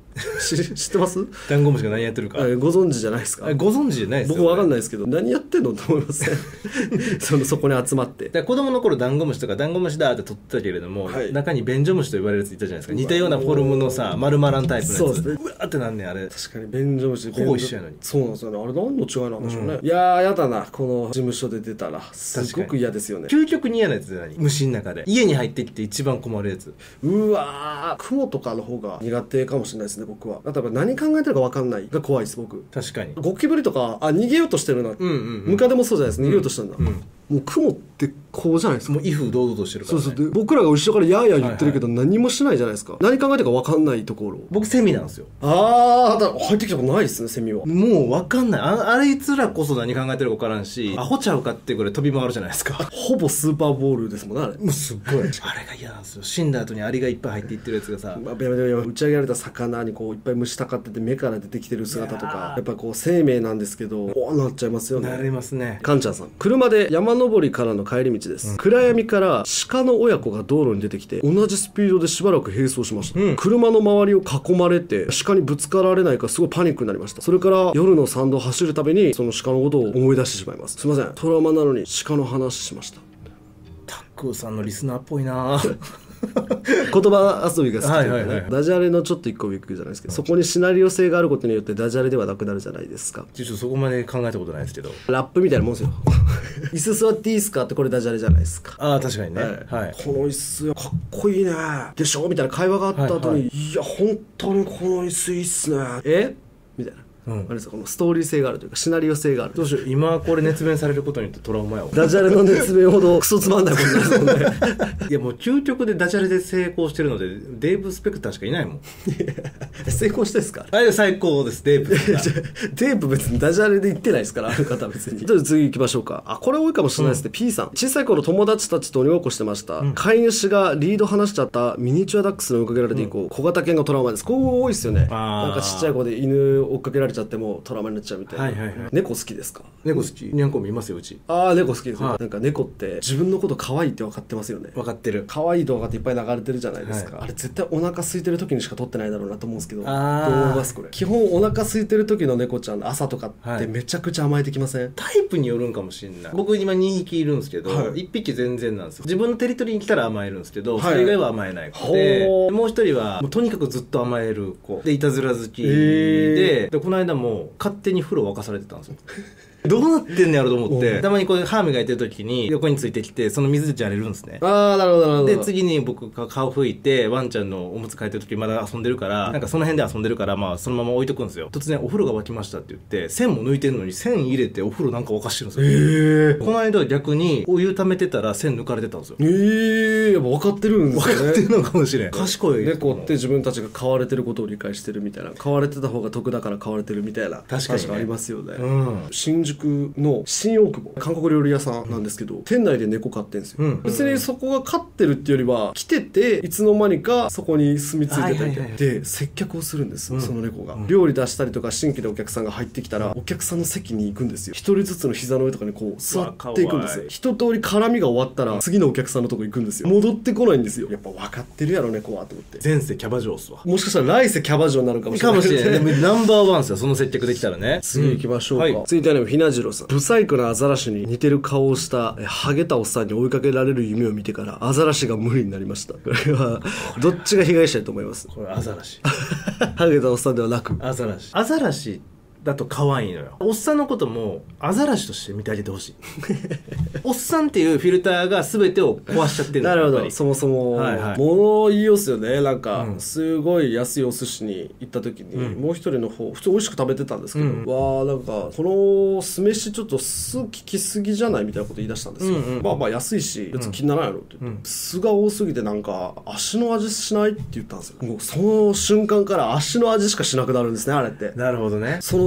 知ってます？ ダンゴムシが何やってるかご存知じゃないですか？ ご存知じゃないですよ、 僕わかんないですけど、何やってんのと思いません？そこに集まって。 子供の頃ダンゴムシとかダンゴムシだって撮ってたけれども、はい、中に便所虫と呼ばれるやついたじゃないですか。似たようなフォルムのさ丸まらんタイプのやつ。そうですね。うわーってなんねんあれ。 確かに便所虫ほぼ一緒やのに。 そうなんですよね。あれ何の違いなんでしょうね。いやーやだな、この事務所で出たらすごく嫌ですよね。 究極に嫌なやつで何？虫の中で家に入ってきて一番困るやつ。 うわー、雲とかの方が苦手かもしれないですね僕は。例えば何考えてるか分かんないが怖いです僕。 確かにゴキブリとか逃げようとしてるな、ムカデもそうじゃないですか、逃げようとしてるんだ、もう雲ってこうじゃないですか。 もう威風堂々としてるからね。 そうで僕らが後ろからやーやー言ってるけど何もしないじゃないですか。何考えてるか分かんないところ。 僕セミなんですよ。 だ入ってきたことないですねセミは。 もう分かんない。あれいつらこそ何考えてるか分からんし、アホちゃうかってぐらい飛び回るじゃないですか。 ほぼスーパーボールですもんねあれ。 もうすっごいあれが嫌なんですよ。死んだ後にアリがいっぱい入っていってるやつがさ、 打ち上げられた魚にこういっぱい虫たかってて目から出てきてる姿とか、やっぱこう生命なんですけどこうなっちゃいますよね。 なりますね。 カンちゃんさん、車で山登りからの帰り道です、暗闇から鹿の親子が道路に出てきて同じスピードでしばらく並走しました、車の周りを囲まれて鹿にぶつかられないかすごいパニックになりました。それから夜の山道を走るたびにその鹿のことを思い出してしまいます。すいません、トラウマなのに鹿の話しました。 タックーさんのリスナーっぽいな言葉遊びが好きというかね、ダジャレのちょっと一個びっくりじゃないですけど、そこにシナリオ性があることによってダジャレではなくなるじゃないですか。 ちょっとそこまで考えたことないですけど、 ラップみたいなもんですよ椅子座っていいっすかって、これダジャレじゃないですか。 確かにね、はいこの椅子かっこいいねでしょみたいな会話があった後に、いや本当にこの椅子いいっすねみたいな、あれですか、このストーリー性があるというかシナリオ性がある。 どうしよう、今これ熱弁されることによってトラウマやわ。 ダジャレの熱弁ほどクソつまんないことになるもんねいやもう究極でダジャレで成功してるのでデーブ・スペクターしかいないもん成功してですか？ 最高ですデーブデーブ別にダジャレで言ってないですから、ある方は別に。ちょっと次行きましょうか。これ多いかもしれないですね、P さん。小さい頃友達たちと鬼ごっこしてました、飼い主がリード離しちゃったミニチュアダックスに追いかけられて以降、小型犬がトラウマです。こう多いですよね。なんかちっちゃい子で犬追っかけられちゃってもトラウマになっちゃうみたいな、猫好きですか？ 猫好き。にゃんこもいますようち。 猫好きですよ、なんか猫って自分のこと可愛いって分かってますよね。 分かってる。 可愛い動画っていっぱい流れてるじゃないですか、あれ絶対お腹空いてる時にしか撮ってないだろうなと思うんですけど、どう思いますこれ？基本お腹空いてる時の猫ちゃん朝とかってめちゃくちゃ甘えてきません？ タイプによるんかもしれない。僕今2匹いるんですけど、1匹全然なんですよ。自分のテリトリーに来たら甘えるんですけど、それ以外は甘えない子で、もう一人はもうとにかくずっと甘える子で、いたずら好きで、この間も勝手に風呂沸かされてたんですよどうなってんのやろと思って、たまにこう歯磨いてる時に横についてきてその水でじゃれるんですね。 なるほど。 で次に僕が顔拭いてワンちゃんのおむつ替えてる時まだ遊んでるから、なんかその辺で遊んでるから、そのまま置いとくんですよ。突然お風呂が沸きましたって言って線も抜いてるのに線入れてお風呂なんか沸かしてるんですよ。この間逆にお湯溜めてたら線抜かれてたんですよ。 やっぱ分かってるんですね。 分かってるのかもしれん。賢い。 猫って自分たちが飼われてることを理解してるみたいな、飼われてた方が得だから飼われてるみたいな、 確かに、 ありますよね。新宿の新大久保、韓国料理屋さんなんですけど、店内で猫飼ってんですよ、別にそこが飼ってるっていうよりは来てていつの間にかそこに住み着いてたりで接客をするんです、その猫が、料理出したりとか新規でお客さんが入ってきたらお客さんの席に行くんですよ。一人ずつの膝の上とかにこう座っていくんですよ。一通り絡みが終わったら次のお客さんのとこ行くんですよ。戻ってこないんですよ。やっぱ分かってるやろ猫はと思って。 前世キャバ嬢っすわ。 もしかしたら来世キャバ嬢になるかもしれないでもナンバーワンっすよ、その接客できたらね。 次行きましょうか、続いてはひなじろうさん。ブサイクなアザラシに似てる顔をしたハゲたおっさんに追いかけられる夢を見てからアザラシが無理になりました。これはどっちが被害者だと思います？ これアザラシハゲたおっさんではなくアザラシだと可愛いのよ。おっさんのこともアザラシとして見てあげてほしいおっさんっていうフィルターが全てを壊しちゃってる。 なるほど。そもそも物言いよすよね。なんかすごい安いお寿司に行った時に、もう一人の方普通美味しく食べてたんですけど、なんかこの酢飯ちょっと酢効きすぎじゃないみたいなこと言い出したんですよ。まあ安いし別に気にならんやろって言って、酢が多すぎてなんか足の味しないって言ったんですよ。もうその瞬間から足の味しかしなくなるんですね、あれって。 なるほどね。 その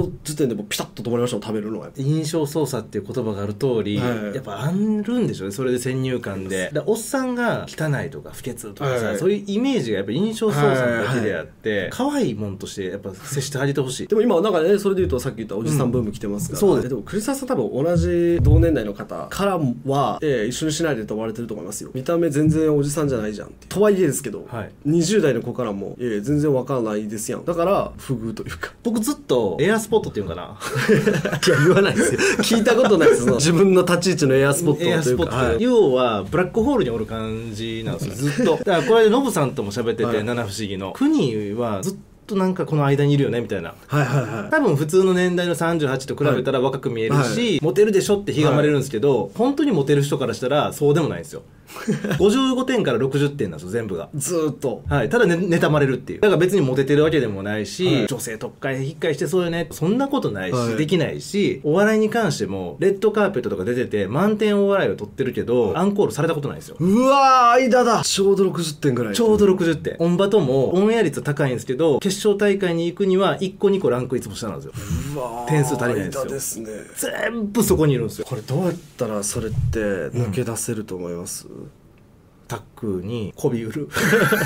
の時点でもうピタッと止まりましたもん、食べるのは。 印象操作っていう言葉がある通り、やっぱあるんでしょうね、それで先入観で。おっさんが汚いとか不潔とかさ、そういうイメージがやっぱ印象操作だけであって、可愛いもんとしてやっぱ接してあげてほしい。 でも今なんかね、それで言うとさっき言ったおじさんブーム来てますから、そうです。でも栗沢さん多分同じ同年代の方からは、一緒にしないでと思われてると思いますよ。見た目全然おじさんじゃないじゃんって。とはいえですけど、20代の子からも、全然わからないですやん。だから不遇というか。 僕ずっとエアスポットっていうのかな。 いや、言わないですよ。聞いたことないです。自分の立ち位置のエアスポットというか。エアスポット。 要はブラックホールにおる感じなんですよ、ずっと。だからこれでノブさんとも喋ってて、七不思議の国はずっとなんかこの間にいるよねみたいな。多分普通の年代の38と比べたら若く見えるし、モテるでしょってひがまれるんですけど、本当にモテる人からしたらそうでもないんですよ。55点から60点なんですよ、全部が。 ずーっと。 ただ妬まれるっていう。だから別にモテてるわけでもないし、女性特会引っかいしてそうよね。そんなことないし、できないし、お笑いに関しても、レッドカーペットとか出てて、満点お笑いを取ってるけど、アンコールされたことないんですよ。 うわー、間だ。ちょうど60点ぐらい。 ちょうど60点。オンバトも、オンエア率高いんですけど、決勝大会に行くには、1個2個ランクいつも下なんですよ。 うわー、 点数足りないんですよ。 間ですね。 全部そこにいるんですよ。 これどうやったらそれって抜け出せると思います？ タックに媚び売る。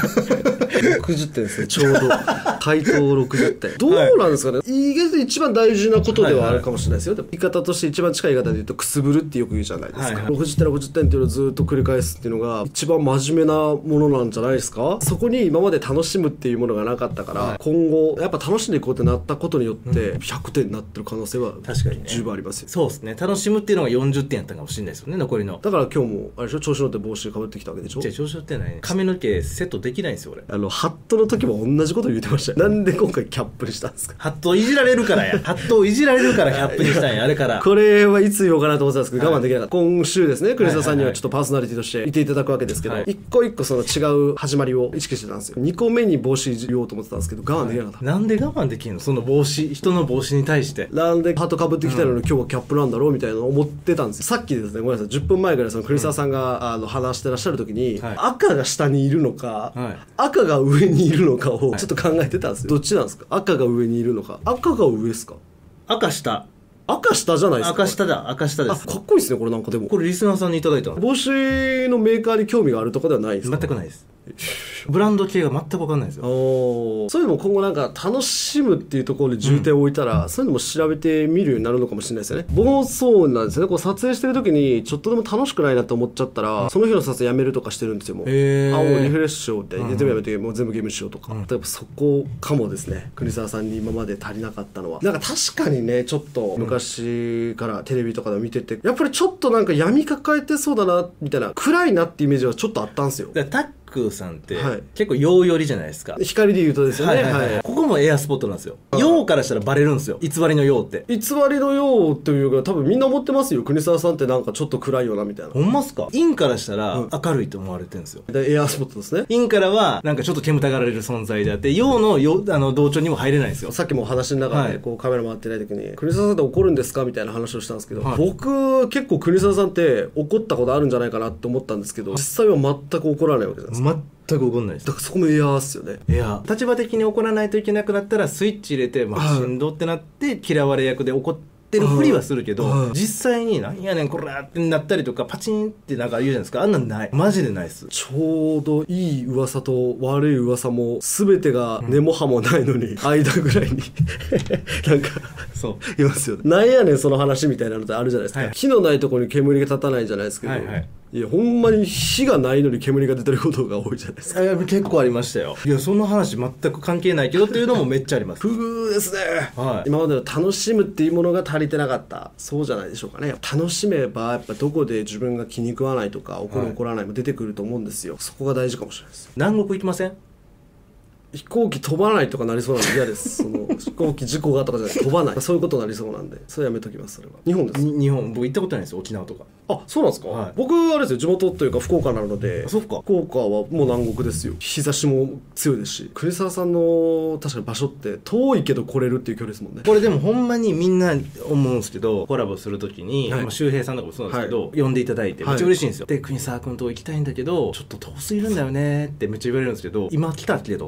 60点ですね、ちょうど。回答60点。どうなんですかね、意外と一番大事なことではあるかもしれないですよ。でも言い方として一番近い言い方で言うと、くすぶるってよく言うじゃないですか。60点、60点っていうのをずっと繰り返すっていうのが、一番真面目なものなんじゃないですか。そこに今まで楽しむっていうものがなかったから、今後、やっぱ楽しんでいこうってなったことによって、100点になってる可能性は、十分ありますよ。 そうですね。楽しむっていうのが40点やったかもしれないですよね、残りの。 だから今日も、あれでしょ、調子乗って帽子かぶってきたわけでしょ。 調子乗ってないね。髪の毛セットできないんですよ、俺。 ハットの時も同じこと言ってましたよ。なんで今回キャップにしたんですか。 ハットをいじられるからや。ハットをいじられるからキャップにしたんや、あれから。 これはいつ言おうかなと思ってたんですけど、我慢できなかった。今週ですね、栗沢さんにはちょっとパーソナリティとしていていただくわけですけど、一個一個その違う始まりを意識してたんですよ。2個目に帽子言おうと思ってたんですけど、我慢できなかった。 なんで我慢できんの、その帽子、人の帽子に対して。 なんでハットかぶってきたのに今日はキャップなんだろうみたいなの思ってたんですよ。さっきですね、ごめんなさい、10分前ぐらいその栗沢さんが話してらっしゃる時に、赤が下にいるのか、赤が上にいるのかをちょっと考えてたんですよ。どっちなんですか。赤が上にいるのか、赤が上ですか。 赤下。 赤下じゃないですか。 赤下だ、赤下です。 かっこいいですね、これ。なんかでもこれリスナーさんにいただいたの。 帽子のメーカーに興味があるとかではないですか。 全くないです。ブランド系が全く分かんないですよ。 そういうのも今後なんか楽しむっていうところで重点を置いたら、そういうのも調べてみるようになるのかもしれないですよね。僕もそうなんですよね。こう撮影してる時にちょっとでも楽しくないなと思っちゃったら、その日の撮影やめるとかしてるんですよ。もうもうリフレッシュしようって、全部やめてもう全部ゲームしようとか、例えばそこかもですね。栗沢さんに今まで足りなかったのは、なんか確かにね、ちょっと昔からテレビとかで見てて、やっぱりちょっとなんか闇抱えてそうだなみたいな、暗いなってイメージはちょっとあったんですよ。 タックさんって結構陽寄りじゃないですか。 光で言うとですよね。 ここもエアスポットなんですよ。陽からしたらバレるんですよ、偽りの陽って。 偽りの陽っていうか多分みんな思ってますよ。国沢さんってなんかちょっと暗いよなみたいな。 ほんまっすか。陰からしたら明るいと思われてるんですよ。 でエアスポットですね。 陰からはなんかちょっと煙たがられる存在であって、陽の同調にも入れないんですよ。 さっきも話の中でこうカメラ回ってない時に、国沢さんって怒るんですかみたいな話をしたんですけど、僕結構国沢さんって怒ったことあるんじゃないかなって思ったんですけど、実際は全く怒らないわけじゃないですか。 全く怒んないです。 だからそこもエアーっすよね。 エアー。立場的に怒らないといけなくなったらスイッチ入れて、しんどってなって嫌われ役で怒ってるふりはするけど、実際になんやねんこらってなったりとか、パチンってなんか言うじゃないですか。あんなんない。マジでないっす。 ちょうどいい噂と悪い噂も全てが根も葉もないのに、間ぐらいになんかいますよね。なんやねんその話みたいなのってあるじゃないですか。火のないところに煙が立たないじゃないですけど、いやほんまに火がないのに煙が出てることが多いじゃないですか。 結構ありましたよ。いやそんな話全く関係ないけどっていうのもめっちゃあります。 不遇ですね。今までの楽しむっていうものが足りてなかった。そうじゃないでしょうかね。楽しめばやっぱどこで自分が気に食わないとか怒る怒らないも出てくると思うんですよ。そこが大事かもしれないです。 南国行きません？ 飛行機飛ばないとかなりそうなんで嫌です。その飛行機事故がとかじゃなくて飛ばない、そういうことになりそうなんで、それやめときます。それは日本です。 日本僕行ったことないですよ、沖縄とか。 あ、そうなんですか。僕あれですよ、地元というか福岡なので。 そっか。 福岡はもう南国ですよ。日差しも強いですし、栗沢さんの確かに場所って遠いけど来れるっていう距離ですもんね。 これでもほんまにみんな思うんですけど、コラボするときに周平さんとかもそうなんですけど、呼んでいただいてめっちゃ嬉しいんですよ。で、国沢君と行きたいんだけどちょっと遠すぎるんだよねってめっちゃ言われるんですけど、今来たけどって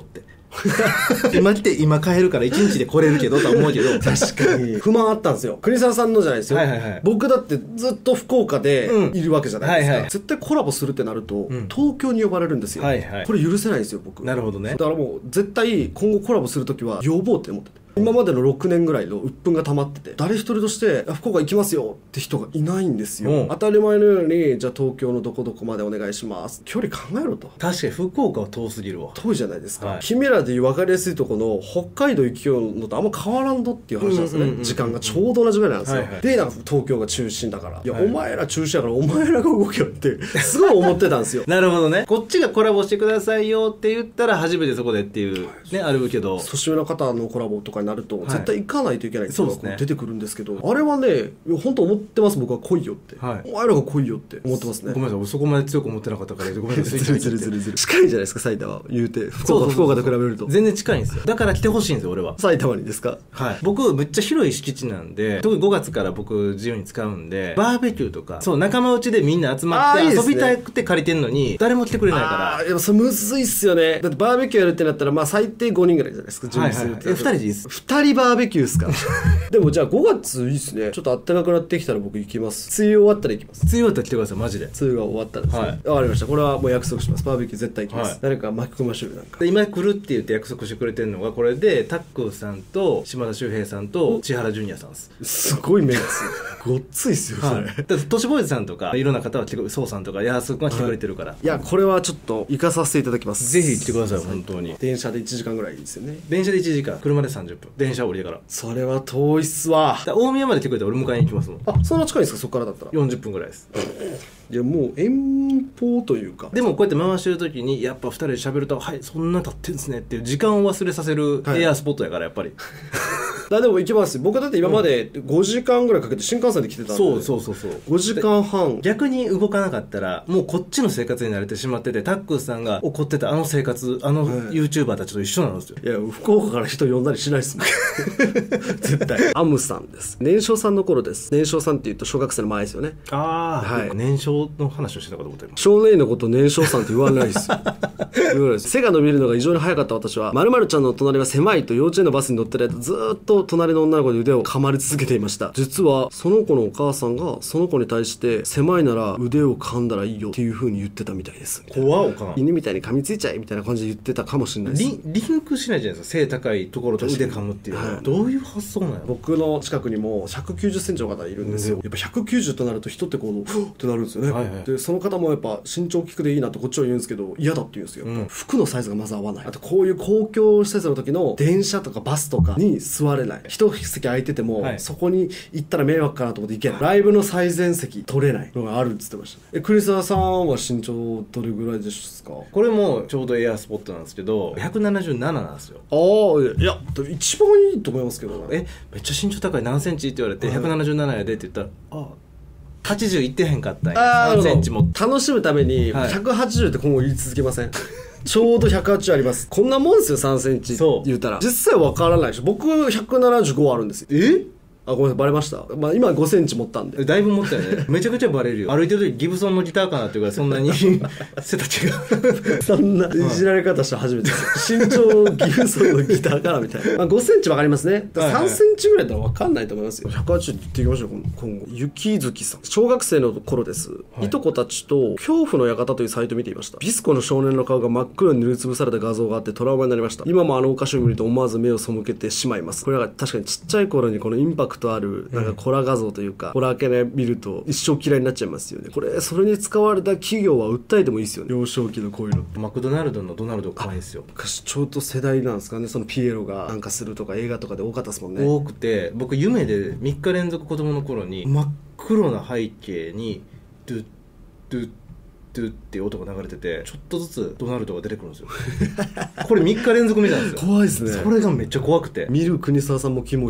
今来て今帰るから1日で来れるけどとは思うけど確かに不満あったんですよ。国沢さんのじゃないですよ、 はいはいはい、 僕だってずっと福岡でいるわけじゃないですか、 はいはい、 絶対コラボするってなると、東京に呼ばれるんですよ、はいはい、これ許せないんですよ僕。 なるほどね。 だからもう絶対今後コラボするときは呼ぼうって思ってて、今までの6年ぐらいの鬱憤が溜まってて、誰一人として福岡行きますよって人がいないんですよ、当たり前のようにじゃあ東京のどこどこまでお願いします、距離考えろと。 確かに福岡は遠すぎるわ。 遠いじゃないですか、 はい、 君らでいう分かりやすいところの北海道行きようのとあんま変わらんどっていう話なんですよね、時間がちょうど同じぐらいなんですよ、はいはい、でなんか東京が中心だから、いや、はい、お前ら中心だからお前らが動けよってすごい思ってたんですよなるほどね。こっちがコラボしてくださいよって言ったら初めてそこでっていうね、あるけど年上の方のコラボとかになると、はい、絶対行かないといけないっていうのが出てくるんですけど、 ね、 あれはね本当思ってます。僕は来いよって、はい、お前らが来いよって思ってますね。 ごめんなさい、そこまで強く思ってなかったからごめんなさいずる近いじゃないですか埼玉言うて、福岡と比べると全然近いんですよ。だから来てほしいんですよ俺は。埼玉にですか？ はい、僕めっちゃ広い敷地なんで、特に5月から僕自由に使うんで、バーベキューとかそう仲間内でみんな集まって遊びたくて借りてんのに誰も来てくれないから。 でもそれむずいっすよね。だってバーベキューやるってなったらまあ最低5人ぐらいじゃないですか準備するって、 2人でいいっす。 2人バーベキューっすかでもじゃあ5月いいっすね。ちょっと暖かくなってきたら僕行きます。梅雨終わったら行きます。 梅雨終わったら来てくださいマジで。 梅雨が終わったらですね、はい、分かりました。これはもう約束します。バーベキュー絶対行きます、はい、誰か巻き込みましょうよ。なんか今来るって言って約束してくれてるのがこれでタックーさんと島田秀平さんと千原ジュニアさんです。 すごいメンツごっついっすよそれ、はい、 だって都市ボーイズさんとかいろんな方は来てくれ、そうさんとか安くんは来てくれてるから、 はい、いやこれはちょっと行かさせていただきます。 ぜひ来てください本当に。 電車で1時間ぐらいですよね。 電車で1時間、車で30分、電車降りてから。 それは遠いっすわ。 大宮まで来てくれたら俺迎えに行きますもん。 あ、そんな近いんですか？そこからだったら 40分ぐらいです。 いやもう遠方というか、 でもこうやって回してる時にやっぱ2人で喋ると、はいそんな経ってんですねっていう時間を忘れさせるエアースポットやからやっぱり、 はい、でも行きます。僕だって今まで5時間ぐらいかけて新幹線で来てたんで、 そう 5時間半。 逆に動かなかったらもうこっちの生活に慣れてしまってて、タックーさんが怒ってたあの生活、あの YouTuber たちと一緒なんですよ。 いや福岡から人呼んだりしないっすもん絶対。アムさんです。年少さんの頃です。年少さんって言うと小学生の前ですよね。 ああ、はい、年少の話をしてたかと思ってます。 少年のこと年少さんって言わないですよ言わないです。背が伸びるのが異常に早かった私は、〇〇ちゃんの隣は狭いと幼稚園のバスに乗ってる間ずーっと隣の女の子に腕を噛まれ続けていました。実はその子のお母さんがその子に対して狭いなら腕を噛んだらいいよっていう風に言ってたみたいです。 怖おかん、 犬みたいに噛みついちゃえみたいな感じで言ってたかもしれないです。 リンクしないじゃないですか、背高いところと腕噛むっていうのは、はい、どういう発想なの？ 僕の近くにも190センチの方いるんですよ、やっぱ190となると人ってこうフッってなるんですよね、はいはい、でその方もやっぱ身長大きくでいいなってこっちは言うんですけど嫌だって言うんですよ、服のサイズがまず合わない。あとこういう公共施設の時の電車とかバスとかに座れない。一席空いてても、はい、そこに行ったら迷惑かなと思って行けない。ライブの最前席取れないのがあるって言ってました。栗沢さんは身長どれぐらいですか？ これもちょうどエアースポットなんですけど177なんですよ。 ああ、いや一番いいと思いますけどね。 めっちゃ身長高い、何センチって言われて、177やでって言ったら、あ80いってへんかったんや。3センチも楽しむために180って今後言い続けません？ちょうど180あります。こんなもんですよ3センチ言うたら。実際わからないでしょ。僕175あるんですよ。あ、ごめんなさい、バレました。まあ今5センチ持ったんで。 だいぶ持ったよね。めちゃくちゃバレるよ。歩いてる時ギブソンのギターかなっていうか、そんなに背丈がそんないじられ方したら初めてです。身長ギブソンのギターかなみたいな。まあ5センチわかりますね。3センチぐらいだったらわかんないと思いますよ。180って言っていきましょう今後。雪月さん。小学生の頃です。はい、いとこたちと恐怖の館というサイトを見ていました。ビスコの少年の顔が真っ黒に塗りつぶされた画像があってトラウマになりました。今もあのお菓子を見ると思わず目を背けてしまいます。これは確かにちっちゃい頃にこのインパクトあるなんかホラー画像というかホラー系で見ると一生嫌いになっちゃいますよね。これそれに使われた企業は訴えてもいいですよね。幼少期のこういうの。 マクドナルドのドナルド可愛いですよ。 昔ちょうど世代なんですかね。そのピエロがなんかするとか映画とかで多かったですもんね。 多くて、僕夢で3日連続子供の頃に真っ黒な背景にドゥッドゥッドゥっていう音が流れてて、ちょっとずつドナルドが出てくるんですよこれ3日連続見たんですよ。 怖いですね。 それがめっちゃ怖くて。 見る国沢さんもキモい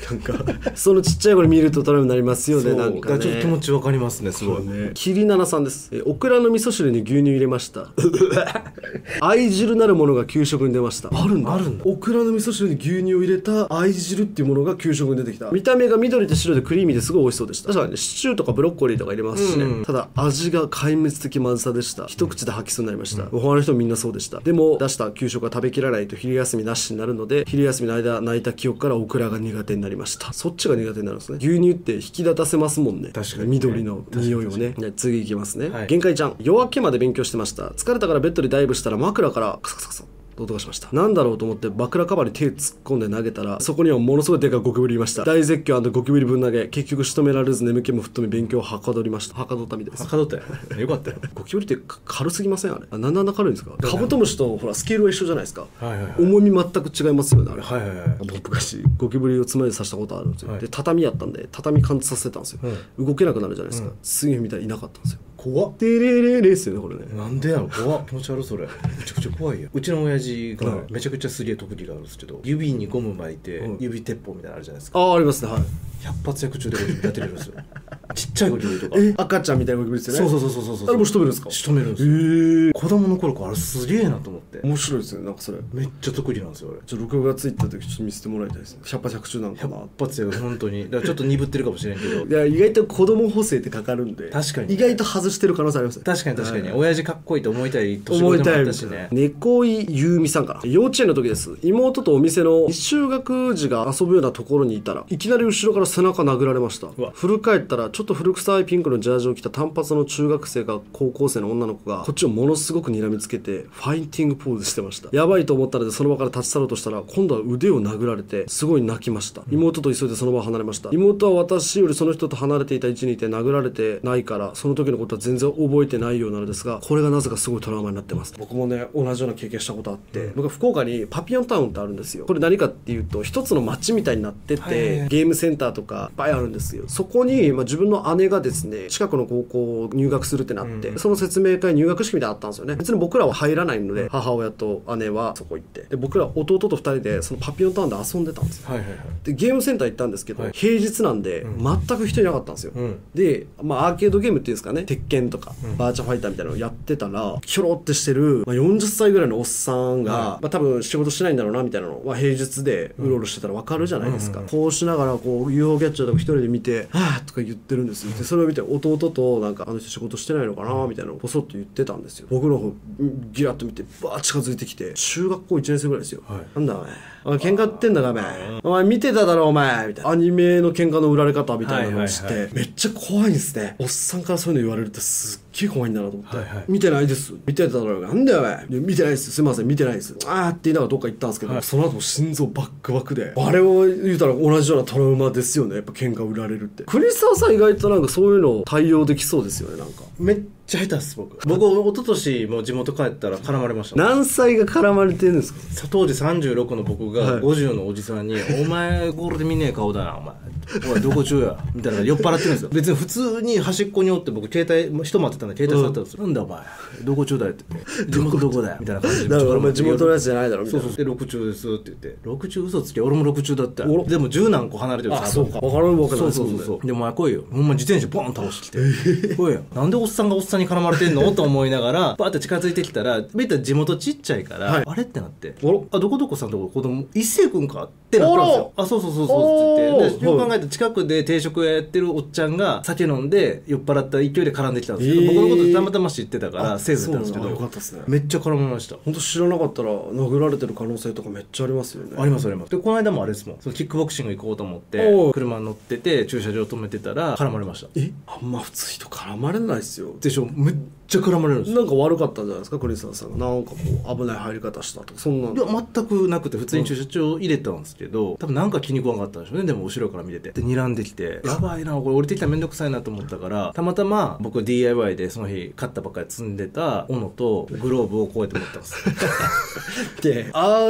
なんかそのちっちゃい頃見るとトラウマになりますよね。なんかね、 ちょっと気持ちわかりますね、すごいね。キリナナさんです。オクラの味噌汁に牛乳入れました愛汁なるものが給食に出ました。あるんだ。オクラの味噌汁に牛乳を入れた愛汁っていうものが給食に出てきた。見た目が緑と白でクリーミーですごい美味しそうでした。確かにね、シチューとかブロッコリーとか入れますしね、ただ味が壊滅的まずさでした。一口で吐きそうになりました。他の人もみんなそうでした。でも出した給食が食べきらないと昼休みなしになるので、昼休みの間泣いた記憶からオクラが苦手になりました。そっちが苦手になるんですね。牛乳って引き立たせますもんね。確かに、ね、緑の匂いをね。次いきますね、はい、限界ちゃん。夜明けまで勉強してました。疲れたからベッドでダイブしたら枕からカサカサカサ音がしました。なんだろうと思って枕カバーに手突っ込んで投げたら、そこにはものすごいでかいゴキブリいました。大絶叫&ゴキブリぶん投げ、結局仕留められず眠気も吹っ飛び勉強をはかどりました。はかどったみたいです。 はかどったよよかったよゴキブリって軽すぎませんあれ。なんであんな軽いんですか。カブトムシとほらスケールは一緒じゃないですか、はいはいはい、重み全く違いますよねあれ。はいはいはい、僕昔ゴキブリをつまみで刺したことあるんですよ、はい、で畳やったんで畳貫通させてたんですよ、動けなくなるじゃないですか、すげえ見たらいなかったんですよ。怖っ。テレレレですよねこれね。 なんでやろ、怖っ。気持ち悪いそれ。めちゃくちゃ怖いよ。うちの親父がめちゃくちゃすげえ特技があるんですけど、指にゴム巻いて指鉄砲みたいなのあるじゃないですか。 ありますね。はい。 100発100中でゴキブリやってるんですよちっちゃいゴキブリとか赤ちゃんみたいなゴキブリですよね。 そうあれも仕留めるんですか。 仕留めるんですよ。子供の頃からあれすげえなと思って。 面白いですね。なんかそれめっちゃ得意なんですよ。 6月行った時ちょっと見せてもらいたいですね。100発100中なんかな。 100発や本当にだからちょっと鈍ってるかもしれんけどいや意外と子供補正ってかかるんで、確かに意外と外してる可能性ありますね。 確かに、親父かっこいいと思いたい年頃でもあったしね。 猫井ゆうみさんかな。幼稚園の時です。妹とお店の未就学児が遊ぶようなところにいたらいきなり後ろから背中殴られました。振り返ったらちょっと古臭いピンクのジャージを着た短髪の中学生が高校生の女の子がこっちをものすごく睨みつけてファインティングポーズしてました。やばいと思ったのでその場から立ち去ろうとしたら今度は腕を殴られてすごい泣きました。妹と急いでその場を離れました。妹は私よりその人と離れていた位置にいて殴られてないからその時のことは全然覚えてないようなのですが、これがなぜかすごいトラウマになってます。僕もね同じような経験したことあって、僕は福岡にパピオンタウンってあるんですよ。これ何かっていうと一つの街みたいになってて、ゲームセンターとかいっぱいあるんですよ。そこに、自分の姉がですね近くの高校入学するってなって、その説明会入学式みたいなのあったんですよね。別に僕らは入らないので母親と姉はそこ行って、で僕ら弟と2人でそのパピオンタウンで遊んでたんですよ、でゲームセンター行ったんですけど、平日なんで全く人いなかったんですよ、で、アーケードゲームっていうんですかね、鉄拳とか、バーチャファイターみたいなのをやってたらひょろってしてる、40歳ぐらいのおっさんが、多分仕事しないんだろうなみたいなのは平日でうろうろしてたら分かるじゃないですか、こうしながらこう UFO キャッチャーとか一人で見てはぁとか言ってるんですよ。でそれを見て弟となんかあの人仕事してないのかなみたいなのをポソッと言ってたんですよ。僕の方ギラッと見てバー近づいてきて、中学校1年生ぐらいですよ、なんだお前喧嘩売ってんだかお前見てただろお前みたいな、アニメの喧嘩の売られ方みたいなのをして、めっちゃ怖いんですね。おっさんからそういうの言われるってすっげえ怖いんだなと思って、見てないです、見てただろうが、なんだよお前、見てないです、すいません見てないです、あーって言いながらどっか行ったんですけど、その後心臓バックバックで、あれを言うたら同じようなトラウマですよね。やっぱ喧嘩売られるって。栗沢さん意外となんかそういうの対応できそうですよね。なんかめっちゃ下手っす僕一昨年も地元帰ったら絡まれました。 何歳が絡まれてるんですか。 当時36の僕が50のおじさんに、お前ゴールで見ねえ顔だなお前おいどこ中やみたいな酔っ払ってるんですよ。別に普通に端っこにおって僕携帯人待ってたんで携帯触ったんですよ、なんだお前どこ中だよって言って地元どこだよみたいな感じでだからお前地元のやつじゃないだろみたいな。 そうで6中ですって言って、6中嘘つけ俺も6中だったよ。でも10何個離れてるんですよ。 そうか分からんわけない。 そうでお前来いよほんま自転車ボーン倒してきて来いよなんでおっさんがおっさんに絡まれてんのと思いながらバーって近づいてきたら、見たら地元ちっちゃいから、あれってなって、あどこどこさんとこ子供一星君かってなったんですよ。あそうって言って、でよく考えたら近くで定食屋やってるおっちゃんが酒飲んで酔っ払った勢いで絡んできたんですけど、僕のことたまたま知ってたからセーフだったんですけど、 よかったですね。 めっちゃ絡まれました。 本当知らなかったら殴られてる可能性とかめっちゃありますよね。 ありますでこの間もあれですもん、そのキックボクシング行こうと思って車に乗ってて駐車場止めてたら絡まれました。 あんま普通人絡まれないですよ。 でしょ、めっちゃ絡まれるんですよ。 なんか悪かったんじゃないですか栗沢さんが、なんかこう危ない入り方したとかそんな。 いや全くなくて普通に駐車場入れたんですけど、多分なんか気に食わなかったんでしょうね。でも後ろから見ててで睨んできて、やばいなこれ降りてきたらめんどくさいなと思ったから、たまたま僕 DIY でその日買ったばっかり積んでた斧とグローブをこうやって持ったんですで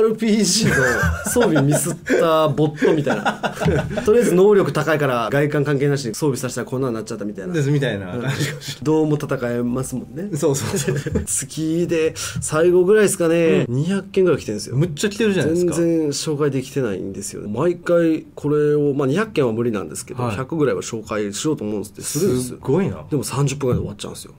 RPG の装備ミスったボットみたいなとりあえず能力高いから外観関係なしに装備させたらこんなになっちゃったみたいなですみたいな感じ、 どどうも戦えますもんね。 そうそうそう月で最後ぐらいですかね、200件ぐらい来てるんですよ。 むっちゃ来てるじゃないですか。 全然紹介できてないんですよ。毎回これを、まあ、200件は無理なんですけど、 はい 100ぐらいは紹介しようと思うんですってするんですよ。 すごいな。 でも30分ぐらいで終わっちゃうんですよ。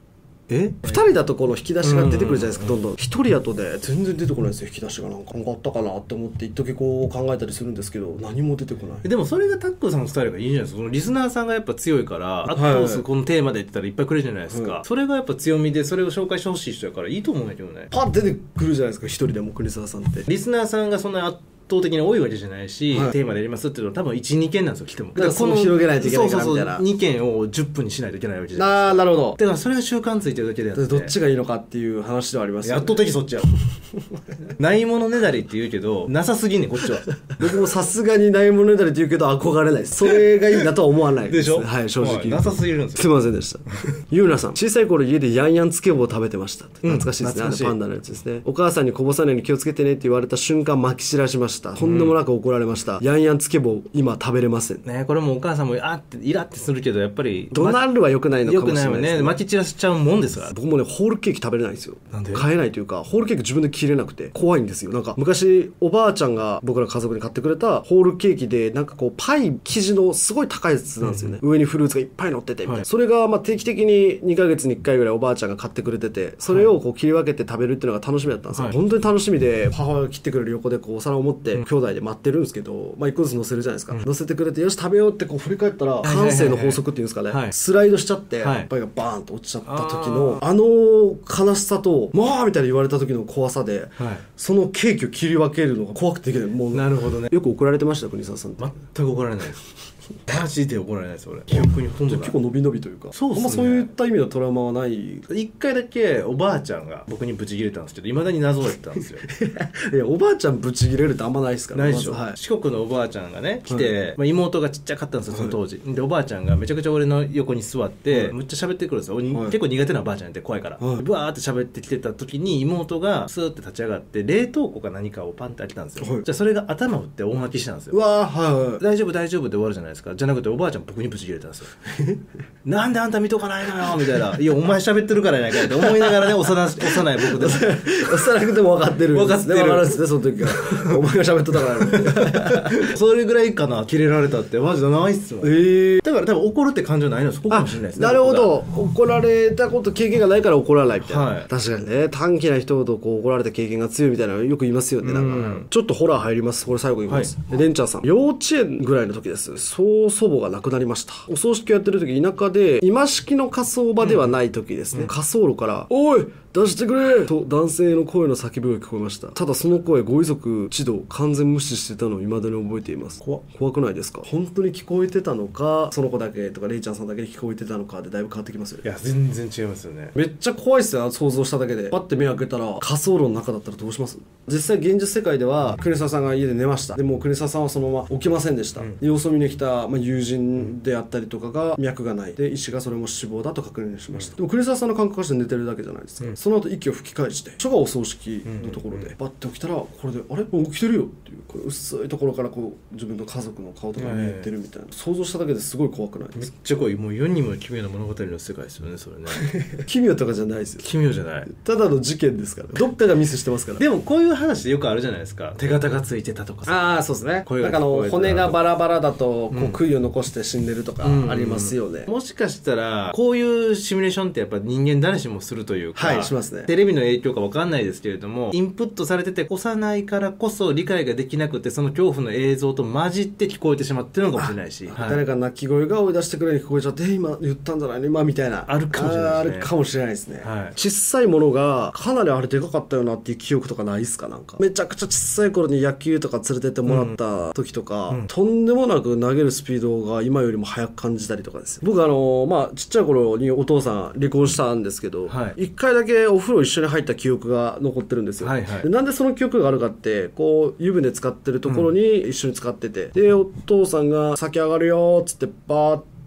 2 人だとこの引き出しが出てくるじゃないですか、どんどん。1人やとで全然出てこないんですよ、引き出しが。なんかあったかなって思って一時こう考えたりするんですけど、何も出てこない。 でもそれがタックさんのスタイルがいいんじゃないですか。そのリスナーさんがやっぱ強いから圧倒数このテーマで言ってたらいっぱいくれるじゃないですか、それがやっぱ強みで、それを紹介してほしい人やからいいと思うんだけどね。 パッ出てくるじゃないですか、一人でも国沢さんって。 リスナーさんがそんな圧倒的に多いわけじゃないし、テーマでやりますっていうのは多分 1,2 件なんですよ、来ても。 だからこの広げないといけないからみたいな。 そう2件を10分にしないといけないわけじゃないですか。 ああ、なるほど。 だからそれが習慣ついてるだけであって、 どっちがいいのかっていう話ではありますよね。 圧倒的そっちやないものねだりって言うけどなさすぎんねこっちは。 僕もさすがにないものねだりって言うけど憧れないです。それがいいなとは思わないでしょ。 はい、正直。 なさすぎるんですよ。 すいませんでした。ゆうなさん、小さい頃家でヤンヤンつけ棒を食べてました。懐かしいですね、 懐かしいパンダのやつですね。お母さんにこぼさないように気をつけてねって言われた瞬間撒き散らしました。とんでもなく怒られました。ヤンヤンつけ棒今食べれませんね。これもお母さんもあってイラってするけど、やっぱりドナルは良くないのかよくもしれないですね。 ないわね。撒き散らしちゃうもんですから。 僕もね、ホールケーキ食べれないんですよ。 なんで？ 買えないというか、ホールケーキ自分で切れなくて怖いんですよ。なんか昔おばあちゃんが僕ら家族に買ってくれたホールケーキで、なんかこうパイ生地のすごい高いやつなんですよね、上にフルーツがいっぱい乗っててみたいな、それがまあ定期的に2ヶ月に1回ぐらいおばあちゃんが買ってくれてて、それをこう切り分けて食べるっていうのが楽しみだったんですよ、本当に楽しみで。母親が切ってくれる横でこうお皿を持って兄弟で待ってるんですけど、まあ1個ずつ乗せるじゃないですか、乗せてくれてよし食べようってこう振り返ったら、感性の法則っていうんですかね、スライドしちゃってパイがバーンと落ちちゃった時のあの悲しさと「まあ」みたいに言われた時の怖さで、そのケーキを切り分けるのが怖くてできない。もうなるほどね。 よく怒られてました国沢さんって。 全く怒られないです。マジで怒られないです俺。記憶にほとんどない。 結構伸び伸びというか、 そうっすね。 あんまそういった意味のトラウマはない。 一回だけおばあちゃんが僕にブチ切れたんですけど、いまだに謎だったんですよ。 いやおばあちゃんブチ切れるってあんまないですからないでしょ、 まず四国のおばあちゃんがね来て、まあ、妹がちっちゃかったんですよその当時、でおばあちゃんがめちゃくちゃ俺の横に座って、むっちゃ喋ってくるんですよ、結構苦手なおばあちゃんって怖いから、ブワーって喋ってきてた時に妹がスーって立ち上がって冷凍庫か何かをパンって開けたんですよ、じゃあそれが頭打って大泣きしたんですよ。 うわー、 大丈夫大丈夫で終わるじゃないですか。じゃなくておばあちゃん僕にブチ切れたんですよ。なんであんた見とかないのよみたいな。いやお前喋ってるからやないかって思いながらね、幼い僕です。 幼くても分かってる分かってる。 分かるんですね、その時からお前が喋っとったから、 それぐらいかな、キレられたってマジでないっすよ。だから多分怒るって感情ないのはそこかもしれないですね。 なるほど。怒られたこと経験がないから怒らないみたいな、確かにね。短気な人とこう怒られた経験が強いみたいなのよく言いますよね。なんかちょっとホラー入ります。これ最後言います、レンチャーさん、幼稚園ぐらいの時です。曽祖母が亡くなりました。お葬式をやってる時、田舎で今式の火葬場ではない時ですね、火葬炉からおい出してくれと男性の声の叫びが聞こえました。ただその声、ご遺族一同完全無視してたのを未だに覚えています。怖くないですか？本当に聞こえてたのか、その子だけとかレイちゃんさんだけに聞こえてたのかでだいぶ変わってきますよね。 いや全然違いますよね。 めっちゃ怖いっすよ、想像しただけで。パッて目開けたら火葬炉の中だったらどうします？実際現実世界では国沢さんが家で寝ました。でも国沢さんはそのまま起きませんでした、様子を見に来た、友人であったりとかが脈がないで、医師がそれも死亡だと確認しました、でも国沢さんの感覚として寝てるだけじゃないですか、その後息を吹き返して初がお葬式のところでバッて起きたら、これであれもう起きてるよっていう、これ薄いところからこう自分の家族の顔とか見えてるみたいな、想像しただけですごい怖くないですか？ めっちゃ怖い。もう世にも奇妙な物語の世界ですよね、それね。 奇妙とかじゃないですよ。 奇妙じゃない、 ただの事件ですから。どっかがミスしてますから。 でもこういう話でよくあるじゃないですか。手形がついてたとかさ。 ああ、そうですね。なんか骨がバラバラだとこう杭を残して死んでるとかありますよね、 もしかしたらこういうシミュレーションってやっぱ人間誰しもするというか、 はい、しますね。 テレビの影響か分かんないですけれども、インプットされてて幼いからこそ理解ができなくて、その恐怖の映像と混じって聞こえてしまってるのかもしれないし、 誰か泣き声が追い出してくれに聞こえちゃって、今言ったんじゃないの今みたいな、 あるかもしれないですね。 あるかもしれないですね、小さいものがかなりあれでかかったよなっていう記憶とかないっすか？なんかめちゃくちゃ小さい頃に野球とか連れてってもらった時とか、とんでもなく投げるスピードが今よりも速く感じたりとかですよ。僕ちっちゃい頃にお父さん離婚したんですけど、一回だけお風呂一緒に入った記憶が残ってるんですよ、でなんでその記憶があるかって、こう湯船使ってるところに一緒に使ってて、でお父さんが先上がるよっつってバーって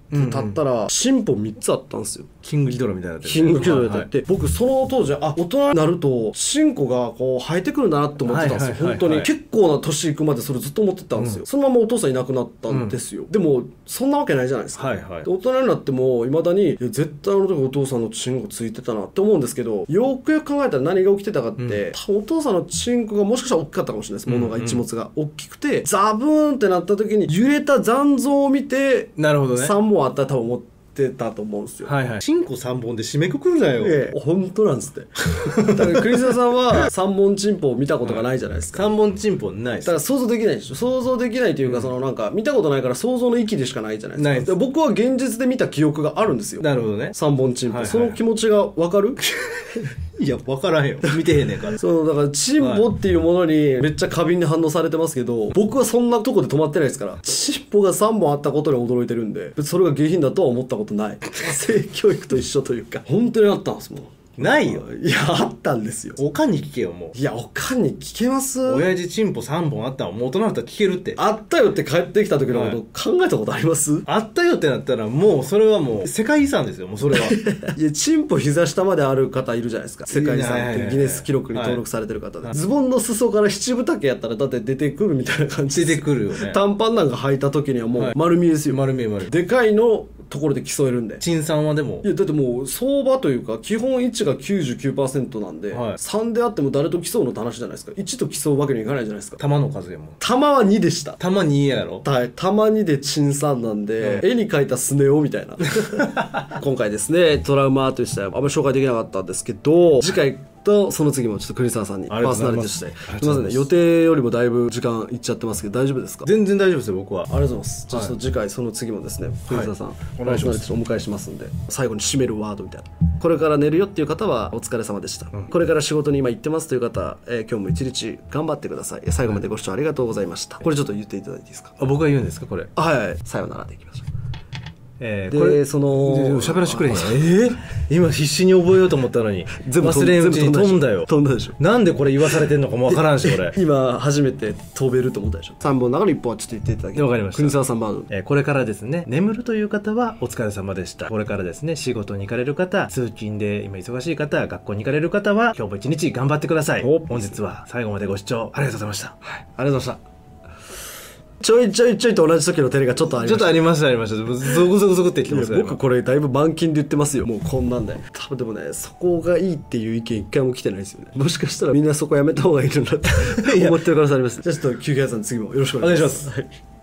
経ったら進歩3つあったんですよ。 キングギドラみたいなキングギドラって、僕その当時大人になるとチンコがこう生えてくるんだなって思ってたんですよ。本当に結構な年いくまでそれずっと思ってたんですよ。そのままお父さんいなくなったんですよ。でもそんなわけないじゃないですか。大人になっても未だに絶対あの時お父さんのチンコついてたなって思うんですけど、よくよく考えたら何が起きてたかって、多分お父さんのチンコがもしかしたら大きかったかもしれないです。物が一物が大きくてザブーンってなった時に揺れた残像を見て、 なるほどね、 3本あったら多分思ってたと思うんですよ。 チンコ3本で締めくくるなよ。 本当なんですってだからクリスナさんは3本チンポを見たことがないじゃないですか。 3本チンポないです。 だから想像できないでしょ。想像できないというか、そのなんか見たことないから想像の域でしかないじゃないですか。ないです。僕は現実で見た記憶があるんですよ。 なるほどね。 3本チンポ、その気持ちが分かるいや分からんよ、見てへんねんからそうだからチンポっていうものにめっちゃ過敏に反応されてますけど、僕はそんなとこで止まってないですから。チンポが3本あったことに驚いてるんで、別にそれが下品だとは思ったことない性教育と一緒というか、本当にあったんですもん。 ないよ。 いや、あったんですよ。 おかんに聞けよ、もう。 いや、おかんに聞けます？ 親父チンポ3本あったのもう大人だったら聞けるって。 あったよって帰ってきた時のこと考えたことあります？ あったよってなったらもうそれはもう世界遺産ですよ、もうそれは。 いや、チンポ膝下まである方いるじゃないですか。世界遺産ってギネス記録に登録されてる方で。ズボンの裾から七分丈やったらだって出てくるみたいな感じ。 出てくるよね。 短パンなんか履いた時にはもう丸見えですよ。 丸見え丸見え。 でかいのところで競えるんで。 チンさんはでも。 いや、だってもう相場というか基本1が 99% なんで、3であっても誰と競うのって話じゃないですか。1と競うわけにはいかないじゃないですか。 玉の数やもん。 玉は2でした。 玉2やろ。 はい。玉2でチン3なんで、絵に描いたスネ夫みたいな。今回ですね、トラウマアートでした。あんまり紹介できなかったんですけど、次回とその次もちょっと国沢さんにパーソナリティとして、すみませんね、予定よりもだいぶ時間いっちゃってますけど大丈夫ですか？ 全然大丈夫ですよ、僕は。 ありがとうございます。ちょっと次回その次もですね、国沢さん、パーソナリティお迎えしますんで、最後に締めるワードみたいな。これから寝るよっていう方はお疲れ様でした。これから仕事に今行ってますという方、今日も一日頑張ってください。最後までご視聴ありがとうございました。これちょっと言っていただいていいですか？ 僕が言うんですか、これ。 はい、さよならでいきましょう。 これその喋らしてくれへん。今必死に覚えようと思ったのに全部忘れんうちに飛んだよ。 飛んだでしょ。 なんでこれ言わされてんのかもわからんし、これ今初めて飛べると思ったでしょ。3本の中の1本はちょっと言っていただけ。 わかりました。 国沢さんバード。 これからですね、眠るという方はお疲れ様でした。これからですね、仕事に行かれる方、通勤で今忙しい方、学校に行かれる方は今日も一日頑張ってください。本日は最後までご視聴ありがとうございました。 はい、ありがとうございました。ちょいと同じ時の照れがちょっとありました。 ちょっとありました。ゾクゾクってきてますから。 僕これだいぶ満勤で言ってますよ。もうこんなんで。多分でもね、そこがいいっていう意見一回も来てないですよね。もしかしたらみんなそこやめた方がいいのだって思ってる可能性あります。じゃあちょっと休憩屋さん次もよろしくお願いします。 お願いします。